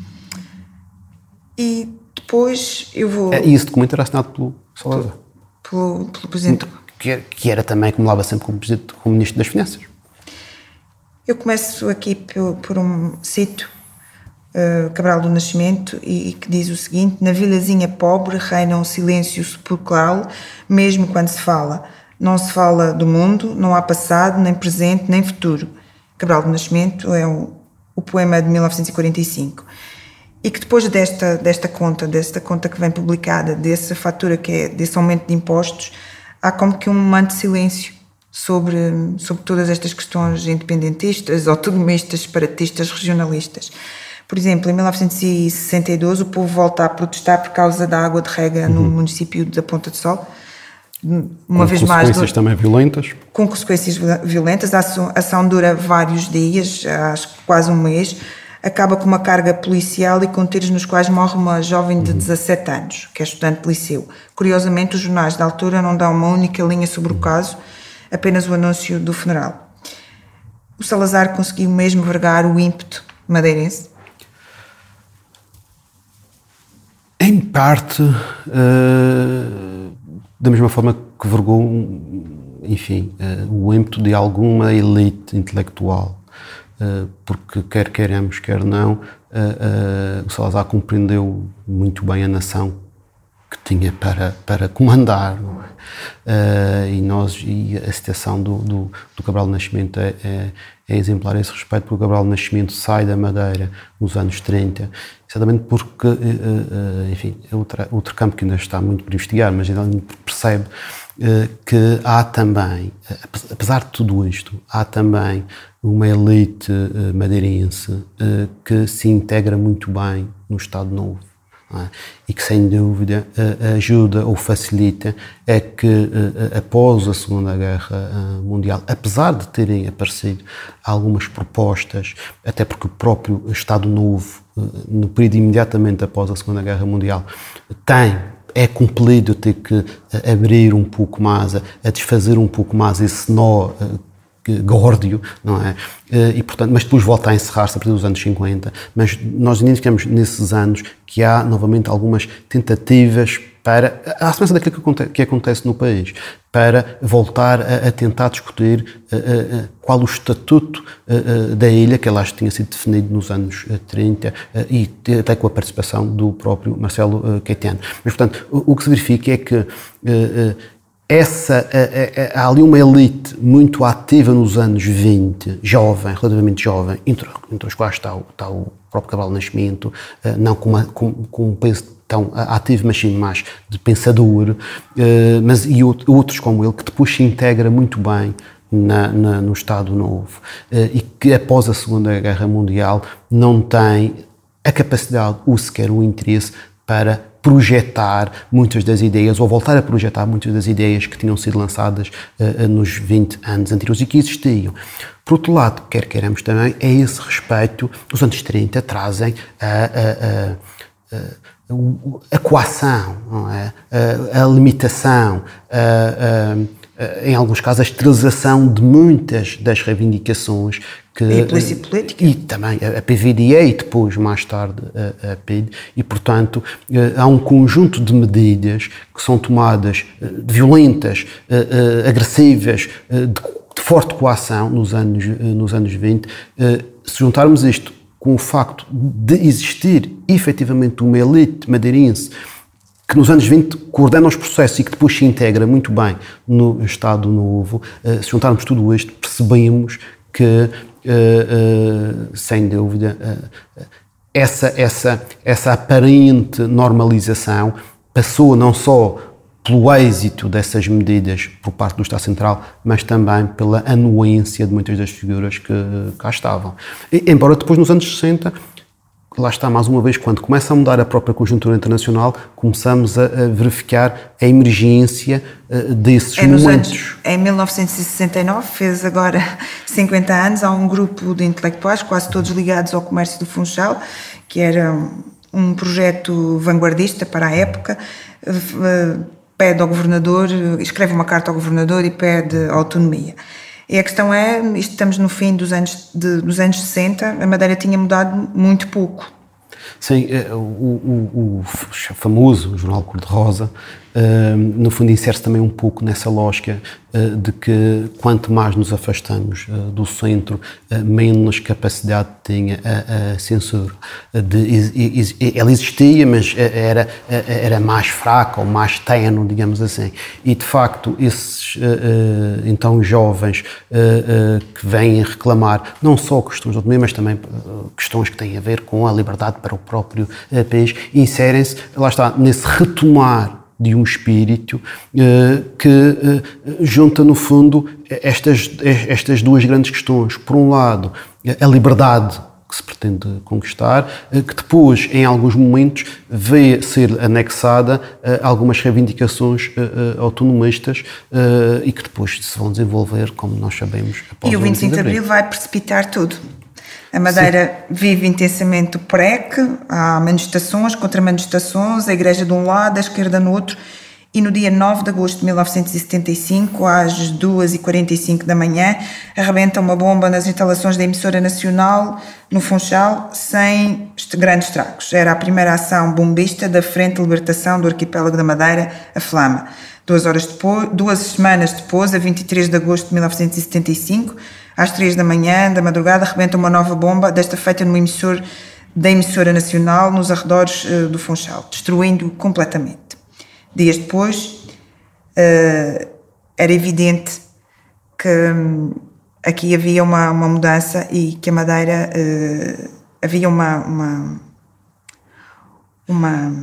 Speaker 1: E depois eu vou...
Speaker 2: E esse documento era assinado pelo Salazar.
Speaker 1: Pelo, pelo Presidente...
Speaker 2: Que era, que era também, como acumulava sempre como, presidente, como Ministro das Finanças.
Speaker 1: Eu começo aqui por, por um cito, uh, Cabral do Nascimento, e, e que diz o seguinte: na vilazinha pobre reina um silêncio sepulcral, mesmo quando se fala. Não se fala do mundo, não há passado, nem presente, nem futuro. Cabral do Nascimento é o, o poema de mil novecentos e quarenta e cinco. E que depois desta, desta conta, desta conta que vem publicada, dessa fatura que é desse aumento de impostos, há como que um manto de silêncio sobre, sobre todas estas questões independentistas, autonomistas, separatistas, regionalistas. Por exemplo, em mil novecentos e sessenta e dois o povo volta a protestar por causa da água de rega no uhum. município da Ponta do Sol. Uma
Speaker 2: com
Speaker 1: vez mais,
Speaker 2: consequências também violentas.
Speaker 1: Com consequências violentas. A ação, a ação dura vários dias, acho que quase um mês. Acaba com uma carga policial e com tiros nos quais morre uma jovem de uhum. dezassete anos, que é estudante de liceu. Curiosamente, os jornais da altura não dão uma única linha sobre o caso, apenas o anúncio do funeral. O Salazar conseguiu mesmo vergar o ímpeto madeirense?
Speaker 2: Em parte... Uh... da mesma forma que vergou, enfim, uh, o ímpeto de alguma elite intelectual, uh, porque quer queremos, quer não, uh, uh, o Salazar compreendeu muito bem a nação que tinha para, para comandar, não é? Uh, e, nós, e a citação do, do, do Cabral do Nascimento é, é, é exemplar a esse respeito, porque o Cabral do Nascimento sai da Madeira nos anos trinta, exatamente porque, uh, uh, enfim, é outro, outro campo que ainda está muito por investigar, mas ainda percebe uh, que há também, apesar de tudo isto, há também uma elite uh, madeirense uh, que se integra muito bem no Estado Novo. É? E que sem dúvida ajuda ou facilita é que após a Segunda Guerra Mundial, apesar de terem aparecido algumas propostas, até porque o próprio Estado Novo, no período imediatamente após a Segunda Guerra Mundial, tem é compelido a ter que abrir um pouco mais, a desfazer um pouco mais esse nó górdio, não é? E, portanto, mas depois volta a encerrar-se a partir dos anos cinquenta, mas nós identificamos nesses anos que há novamente algumas tentativas para, à semelhança daquilo que acontece, que acontece no país, para voltar a, a tentar discutir a, a, a, qual o estatuto a, a, da ilha, que aliás tinha sido definido nos anos trinta e até com a participação do próprio Marcelo Caetano. Mas, portanto, o, o que se verifica é que Essa, há ali uma elite muito ativa nos anos vinte, jovem, relativamente jovem, entre, entre os quais está o, está o próprio Cabral do Nascimento, não com, uma, com, com um penso tão ativo, mas sim mais de pensador, mas e outros como ele, que depois se integra muito bem na, na, no Estado Novo e que após a Segunda Guerra Mundial não tem a capacidade ou sequer o interesse para projetar muitas das ideias, ou voltar a projetar muitas das ideias que tinham sido lançadas uh, nos vinte anos anteriores e que existiam. Por outro lado, quer queiramos também, é esse respeito, os anos trinta trazem a, a, a, a, a coação, não é? a, a limitação, a, a, em alguns casos a esterilização de muitas das reivindicações que,
Speaker 1: e a polícia política.
Speaker 2: E também a P V D A e depois, mais tarde, a, a P I D. E, portanto, há um conjunto de medidas que são tomadas violentas, agressivas, de, de forte coação nos anos, nos anos vinte. Se juntarmos isto com o facto de existir, efetivamente, uma elite madeirense que nos anos vinte coordena os processos e que depois se integra muito bem no Estado Novo, se juntarmos tudo isto, percebemos que, uh, uh, sem dúvida, uh, essa, essa, essa aparente normalização passou não só pelo êxito dessas medidas por parte do Estado Central, mas também pela anuência de muitas das figuras que cá estavam. E, embora depois, nos anos sessenta, lá está, mais uma vez, quando começa a mudar a própria conjuntura internacional, começamos a, a verificar a emergência uh, desses
Speaker 1: é
Speaker 2: momentos.
Speaker 1: Anos, em mil novecentos e sessenta e nove, fez agora cinquenta anos, há um grupo de intelectuais, quase todos ligados ao comércio do Funchal, que era um, um projeto vanguardista para a época, uh, pede ao governador, escreve uma carta ao governador e pede autonomia. E a questão é, estamos no fim dos anos, de, dos anos sessenta, a Madeira tinha mudado muito pouco.
Speaker 2: Sim, o, o, o famoso jornal Cor-de-Rosa, uh, no fundo insere-se também um pouco nessa lógica uh, de que quanto mais nos afastamos uh, do centro, uh, menos capacidade tinha a, a censura. Uh, de, ela existia, mas era, era mais fraca ou mais ténue, digamos assim. E, de facto, esses uh, uh, então jovens uh, uh, que vêm reclamar não só questões de autonomia, mas também uh, questões que têm a ver com a liberdade para o próprio uh, país, inserem-se, lá está, nesse retomar de um espírito uh, que uh, junta, no fundo, estas, estas duas grandes questões. Por um lado, a liberdade que se pretende conquistar, uh, que depois, em alguns momentos, vê ser anexada a algumas reivindicações uh, uh, autonomistas uh, e que depois se vão desenvolver, como nós sabemos, após
Speaker 1: e o vinte e cinco de Abril vai precipitar tudo. A Madeira Sim. vive intensamente o P R E C, há manifestações, contra-manifestações, a Igreja de um lado, a esquerda no outro, e no dia nove de agosto de mil novecentos e setenta e cinco, às duas e quarenta e cinco da manhã, arrebenta uma bomba nas instalações da emissora nacional, no Funchal, sem grandes estragos. Era a primeira ação bombista da Frente de Libertação do Arquipélago da Madeira, a Flama. Duas, horas depois, duas semanas depois, a vinte e três de agosto de mil novecentos e setenta e cinco, às três da manhã, da madrugada, arrebenta uma nova bomba, desta feita no emissor da emissora nacional, nos arredores uh, do Funchal, destruindo-o completamente. Dias depois, uh, era evidente que um, aqui havia uma, uma mudança e que a Madeira, uh, havia uma, uma, uma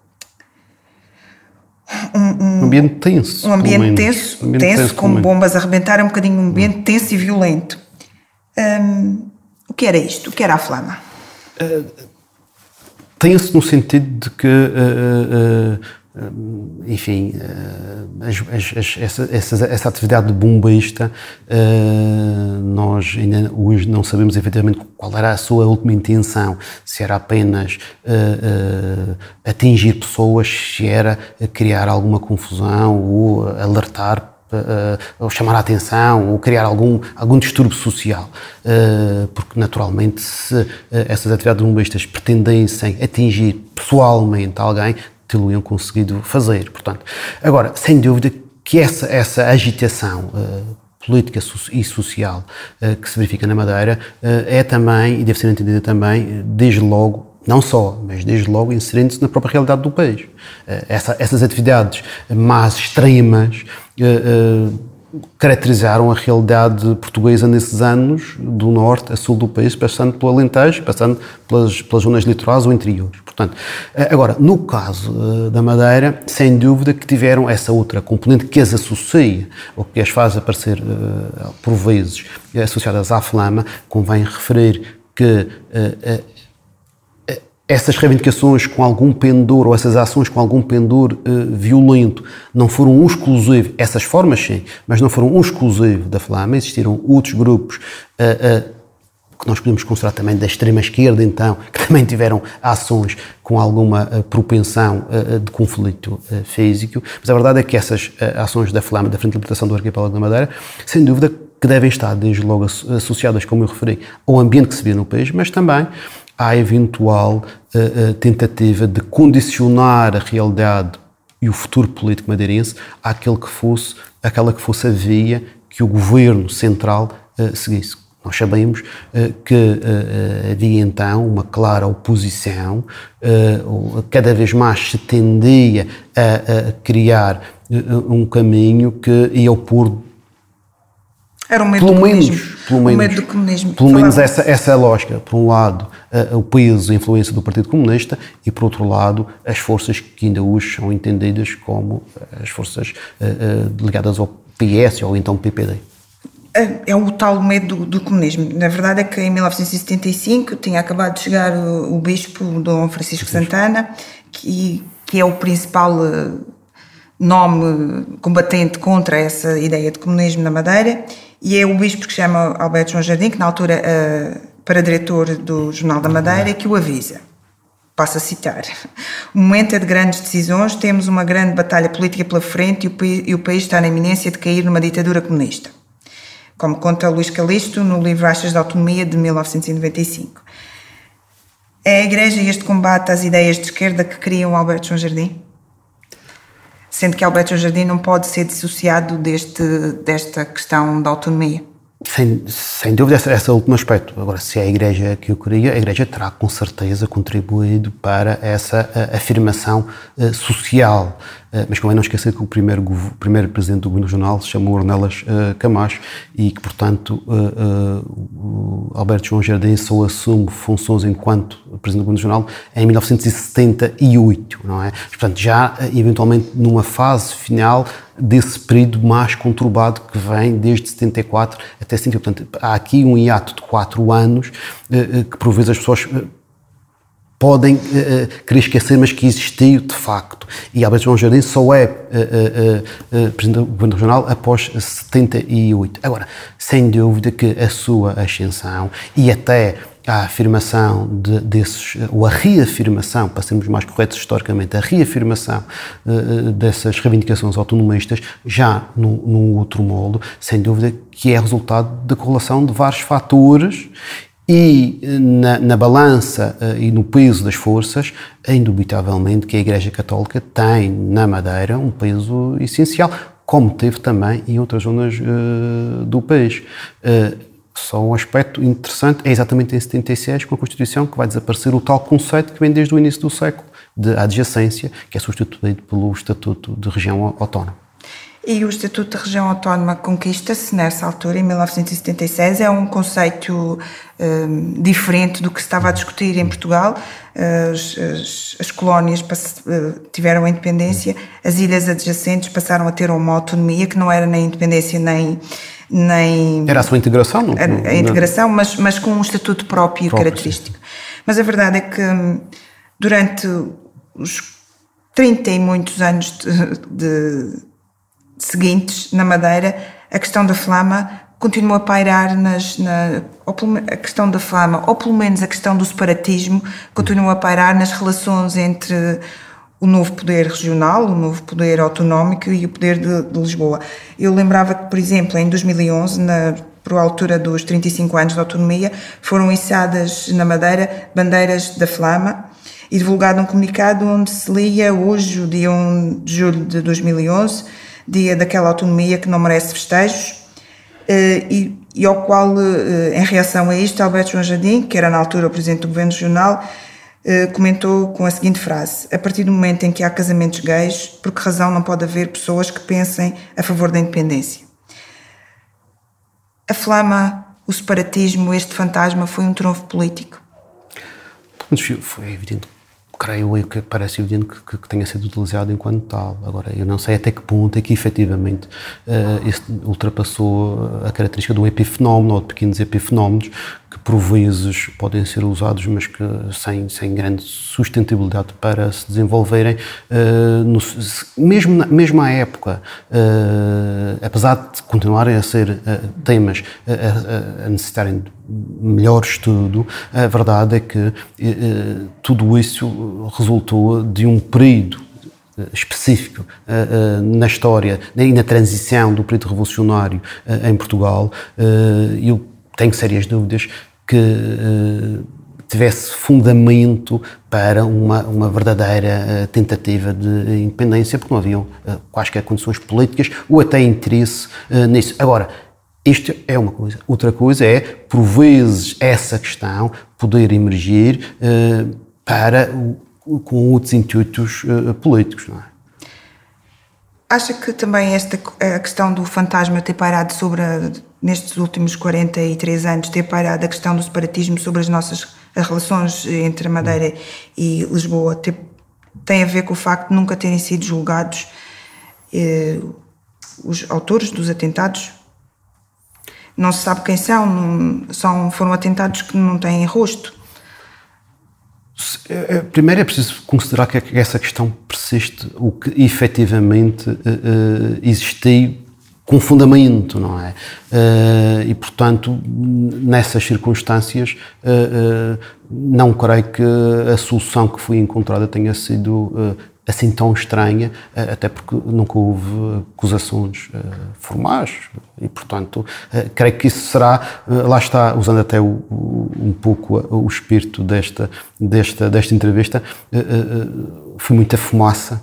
Speaker 2: Um, um, um ambiente tenso.
Speaker 1: Um ambiente tenso, um ambiente tenso, tenso com bombas a arrebentar, um bocadinho um ambiente hum. tenso e violento. Um, o que era isto? O que era a Flama?
Speaker 2: Uh, tenso no sentido de que, uh, uh, uh, enfim, uh, as, as, as, essa, essa, essa atividade de bombista, uh, nós ainda hoje não sabemos efetivamente qual era a sua última intenção, se era apenas uh, uh, atingir pessoas, se era criar alguma confusão ou alertar, uh, ou chamar a atenção, ou criar algum, algum distúrbio social. Uh, porque naturalmente se uh, essas atividades bombistas pretendessem atingir pessoalmente alguém, tê-lo-iam conseguido fazer. Portanto, agora, sem dúvida que essa, essa agitação uh, política e social uh, que se verifica na Madeira uh, é também, e deve ser entendida também, desde logo, não só, mas desde logo inserindo-se na própria realidade do país. Uh, essa, essas atividades mais extremas uh, uh, caracterizaram a realidade portuguesa nesses anos, do norte a sul do país, passando pelo Alentejo, passando pelas, pelas zonas litorais ou interiores. Portanto, agora, no caso da Madeira, sem dúvida que tiveram essa outra componente que as associa, ou que as faz aparecer, por vezes, associadas à Flama. Convém referir que essas reivindicações com algum pendor, ou essas ações com algum pendor uh, violento, não foram um exclusivo, essas formas sim, mas não foram um exclusivo da Flama. Existiram outros grupos uh, uh, que nós podemos considerar também da extrema-esquerda, então, que também tiveram ações com alguma uh, propensão uh, de conflito uh, físico, mas a verdade é que essas uh, ações da Flama, da Frente de Libertação do Arquipélago da Madeira, sem dúvida que devem estar, desde logo, associadas, como eu referi, ao ambiente que se vê no país, mas também à eventual uh, uh, tentativa de condicionar a realidade e o futuro político madeirense àquele que fosse, àquela que fosse a via que o governo central uh, seguisse. Nós sabemos uh, que uh, havia então uma clara oposição, uh, cada vez mais se tendia a, a criar uh, um caminho que ia opor
Speaker 1: Era o medo
Speaker 2: pelo
Speaker 1: do
Speaker 2: menos,
Speaker 1: comunismo.
Speaker 2: Pelo
Speaker 1: o
Speaker 2: menos,
Speaker 1: medo do comunismo.
Speaker 2: Pelo menos essa, essa é a lógica. Por um lado, uh, o peso, a influência do Partido Comunista e, por outro lado, as forças que ainda hoje são entendidas como as forças uh, uh, ligadas ao P S ou então P P D.
Speaker 1: É o tal medo do, do comunismo. Na verdade é que em mil novecentos e setenta e cinco tinha acabado de chegar o, o bispo Dom Francisco Santana, que, que é o principal nome combatente contra essa ideia de comunismo na Madeira, e é o bispo que se chama Alberto João Jardim, que na altura uh, para diretor do Jornal da Madeira, que o avisa. Passo a citar. O momento é de grandes decisões, temos uma grande batalha política pela frente e o, e o país está na iminência de cair numa ditadura comunista. Como conta Luís Calixto no livro Achas de Autonomia, de mil novecentos e noventa e cinco. É a Igreja e este combate às ideias de esquerda que criam Alberto João Jardim? Sendo que Alberto João Jardim não pode ser dissociado deste, desta questão da autonomia.
Speaker 2: Sem, sem dúvida, esse, esse é o último aspecto. Agora, se é a Igreja que o queria, a Igreja terá com certeza contribuído para essa a, afirmação uh, social. Uh, mas convém não esquecer que o primeiro, o primeiro presidente do Governo Regional se chamou Ornelas uh, Camacho e que, portanto, uh, uh, o Alberto João Jardim só assume funções enquanto presidente do Governo Regional em mil novecentos e setenta e oito, não é? Portanto, já uh, eventualmente numa fase final desse período mais conturbado que vem desde setenta e quatro até setenta e oito. Portanto, há aqui um hiato de quatro anos uh, que, por vezes, as pessoas uh, podem uh, querer esquecer, mas que existiu de facto. E Alberto João Jardim só é uh, uh, uh, presidente do Governo Regional após setenta e oito. Agora, sem dúvida que a sua ascensão e até a afirmação de, desses, ou a reafirmação, para sermos mais corretos historicamente, a reafirmação uh, dessas reivindicações autonomistas, já num, num outro modo, sem dúvida que é resultado da correlação de vários fatores e na, na balança uh, e no peso das forças, indubitavelmente que a Igreja Católica tem na Madeira um peso essencial, como teve também em outras zonas uh, do país. Uh, Só um aspecto interessante é exatamente em setenta e seis, com a Constituição, que vai desaparecer o tal conceito que vem desde o início do século, de adjacência, que é substituído pelo Estatuto de Região Autónoma.
Speaker 1: E o Estatuto de Região Autónoma conquista-se nessa altura, em mil novecentos e setenta e seis, é um conceito um, diferente do que se estava a discutir em Portugal. As, as, as colónias pass, tiveram a independência, as ilhas adjacentes passaram a ter uma autonomia que não era nem independência nem... Nem,
Speaker 2: era a sua integração? Não,
Speaker 1: a, a integração, não. Mas, mas com um estatuto próprio, próprio característico. Sim. Mas a verdade é que durante os trinta e muitos anos de, de seguintes na Madeira, a questão da flama continua a pairar nas, na, ou, a questão da flama, ou pelo menos a questão do separatismo, continua a pairar nas relações entre o novo poder regional, o novo poder autonómico e o poder de, de Lisboa. Eu lembrava que, por exemplo, em dois mil e onze, na, por altura dos trinta e cinco anos de autonomia, foram içadas na Madeira bandeiras da Flama e divulgado um comunicado onde se lia hoje, o dia um de julho de dois mil e onze, dia daquela autonomia que não merece festejos, e, e ao qual, em reação a isto, Alberto João Jardim, que era na altura o presidente do Governo Regional, comentou com a seguinte frase: a partir do momento em que há casamentos gays, por que razão não pode haver pessoas que pensem a favor da independência? A flama, o separatismo, este fantasma foi um trunfo político?
Speaker 2: Foi evidente, creio eu que parece evidente que, que tenha sido utilizado enquanto tal. Agora, eu não sei até que ponto é que efetivamente uh, este ultrapassou a característica do epifenómeno ou de pequenos epifenómenos que por vezes podem ser usados, mas que sem, sem grande sustentabilidade para se desenvolverem, uh, no, mesmo, na, mesmo à época, uh, apesar de continuarem a ser uh, temas uh, a, a necessitarem de melhor estudo, a verdade é que uh, tudo isso resultou de um período específico uh, uh, na história e na transição do período revolucionário uh, em Portugal. Uh, eu tenho sérias dúvidas que uh, tivesse fundamento para uma, uma verdadeira uh, tentativa de independência, porque não haviam uh, quaisquer condições políticas ou até interesse uh, nisso. Agora, isto é uma coisa. Outra coisa é, por vezes, essa questão poder emergir uh, para, uh, com outros intuitos uh, políticos, não é?
Speaker 1: Acha que também esta a questão do fantasma ter pairado sobre, a, nestes últimos quarenta e três anos, ter pairado a questão do separatismo sobre as nossas as relações entre a Madeira e Lisboa, ter, tem a ver com o facto de nunca terem sido julgados eh, os autores dos atentados? Não se sabe quem são, não, são, foram atentados que não têm rosto.
Speaker 2: Primeiro é preciso considerar que essa questão persiste, o que efetivamente uh, uh, existiu com fundamento, não é? Uh, e, portanto, nessas circunstâncias, uh, uh, não creio que a solução que foi encontrada tenha sido uh, assim tão estranha, até porque nunca houve acusações uh, formais e, portanto, uh, creio que isso será, uh, lá está, usando até o, o, um pouco o espírito desta, desta, desta entrevista, uh, uh, foi muita fumaça.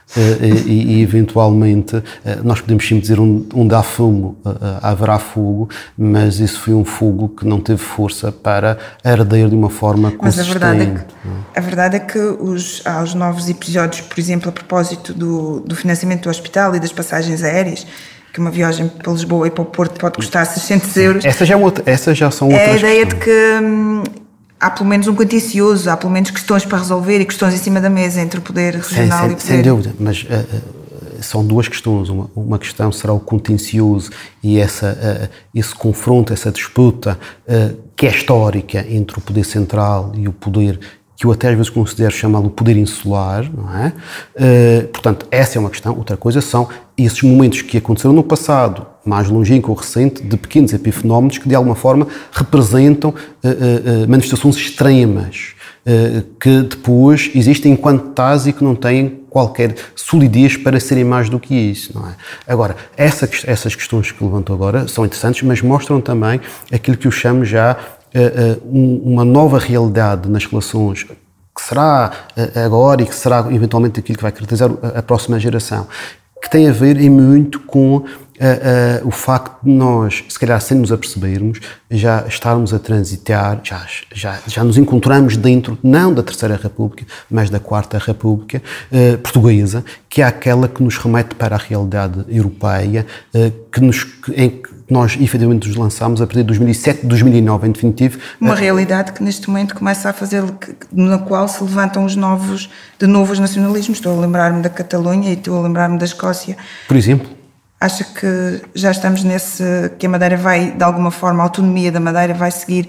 Speaker 2: Uh, e, e eventualmente uh, nós podemos sempre dizer onde, onde há fumo uh, haverá fogo, mas isso foi um fogo que não teve força para arder de uma forma consistente.
Speaker 1: Mas a verdade é que, a verdade é que os, há os novos episódios, por exemplo, a propósito do, do financiamento do hospital e das passagens aéreas, que uma viagem para Lisboa e para o Porto pode custar seiscentos euros.
Speaker 2: Essa já, é outra, essa já são outras
Speaker 1: É a ideia
Speaker 2: questões.
Speaker 1: de que hum, há pelo menos um contencioso, há pelo menos questões para resolver e questões em cima da mesa entre o poder regional
Speaker 2: sem, sem,
Speaker 1: e o poder...
Speaker 2: Sem dúvida, mas uh, uh, são duas questões. Uma, uma questão será o contencioso e essa, uh, esse confronto, essa disputa uh, que é histórica entre o poder central e o poder que eu até às vezes considero chamá-lo poder insular, não é? Uh, portanto, essa é uma questão. Outra coisa são esses momentos que aconteceram no passado, mais longínquo ou recente, de pequenos epifenómenos que de alguma forma representam uh, uh, manifestações extremas, uh, que depois existem enquanto tais e que não têm qualquer solidez para serem mais do que isso, não é? Agora, essa, essas questões que levantou agora são interessantes, mas mostram também aquilo que eu chamo já uh, uh, uma nova realidade nas relações que será uh, agora e que será eventualmente aquilo que vai caracterizar a, a próxima geração, que tem a ver em muito com Uh, uh, o facto de nós, se calhar sem nos apercebermos, já estarmos a transitar, já, já, já nos encontramos dentro, não da Terceira República, mas da Quarta República uh, Portuguesa, que é aquela que nos remete para a realidade europeia, uh, que nos, que, em que nós efetivamente nos lançámos a partir de dois mil e sete, dois mil e nove em definitivo.
Speaker 1: Uma uh, realidade que neste momento começa a fazer, na qual se levantam os novos, de novo os nacionalismos. Estou a lembrar-me da Catalunha e estou a lembrar-me da Escócia.
Speaker 2: Por exemplo?
Speaker 1: Acha que já estamos nesse, que a Madeira vai, de alguma forma, a autonomia da Madeira vai seguir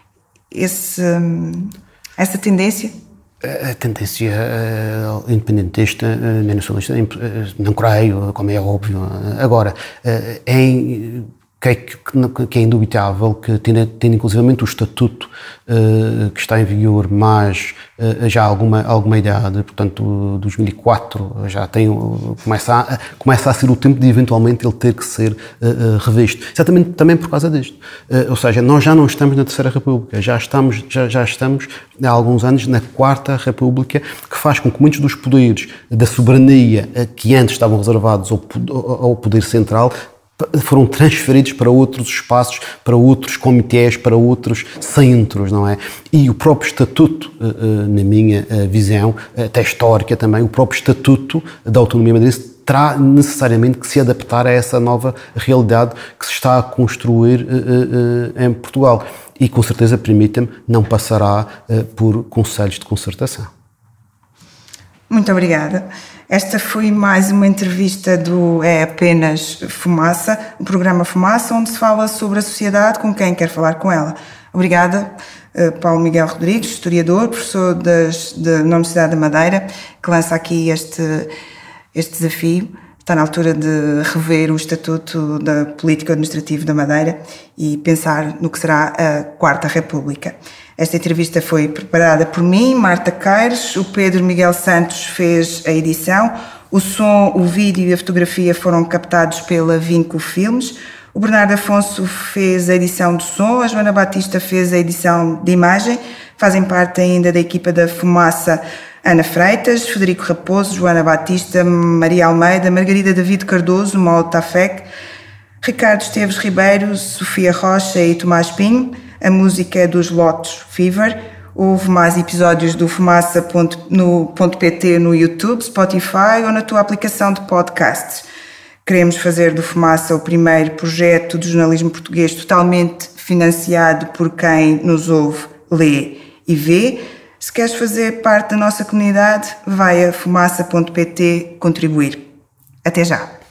Speaker 1: esse, essa tendência?
Speaker 2: A tendência uh, independentista, uh, nem nacionalista, uh, não creio, como é óbvio. Agora, uh, em... Que é, que é indubitável que, tendo, tendo inclusivamente o estatuto uh, que está em vigor, mas uh, já há alguma, alguma idade, portanto, dois mil e quatro, já tem, uh, começa, a, começa a ser o tempo de eventualmente ele ter que ser uh, uh, revisto. Exatamente também por causa disto. Uh, ou seja, nós já não estamos na Terceira República, já estamos, já, já estamos há alguns anos na Quarta República, que faz com que muitos dos poderes da soberania uh, que antes estavam reservados ao, ao poder central foram transferidos para outros espaços, para outros comitês, para outros centros, não é? E o próprio estatuto, na minha visão, até histórica também, o próprio estatuto da autonomia madeirense terá necessariamente que se adaptar a essa nova realidade que se está a construir em Portugal. E com certeza, permita-me, não passará por conselhos de concertação.
Speaker 1: Muito obrigada. Esta foi mais uma entrevista do É Apenas Fumaça, o programa Fumaça, onde se fala sobre a sociedade com quem quer falar com ela. Obrigada, Paulo Miguel Rodrigues, historiador, professor das, de, na Universidade da Madeira, que lança aqui este, este desafio. Está na altura de rever o Estatuto da Política Administrativa da Madeira e pensar no que será a Quarta República. Esta entrevista foi preparada por mim, Marta Caires, o Pedro Miguel Santos fez a edição, o som, o vídeo e a fotografia foram captados pela Vínculo Filmes, o Bernardo Afonso fez a edição do som, a Joana Batista fez a edição de imagem, fazem parte ainda da equipa da Fumaça Ana Freitas, Federico Raposo, Joana Batista, Maria Almeida, Margarida David Cardoso, Mauro Tafek, Ricardo Esteves Ribeiro, Sofia Rocha e Tomás Pinho. A música é dos Lotos Fever. Houve mais episódios do Fumaça no .pt no YouTube, Spotify ou na tua aplicação de podcasts. Queremos fazer do Fumaça o primeiro projeto de jornalismo português totalmente financiado por quem nos ouve, lê e vê. Se queres fazer parte da nossa comunidade, vai a fumaça ponto pt contribuir. Até já!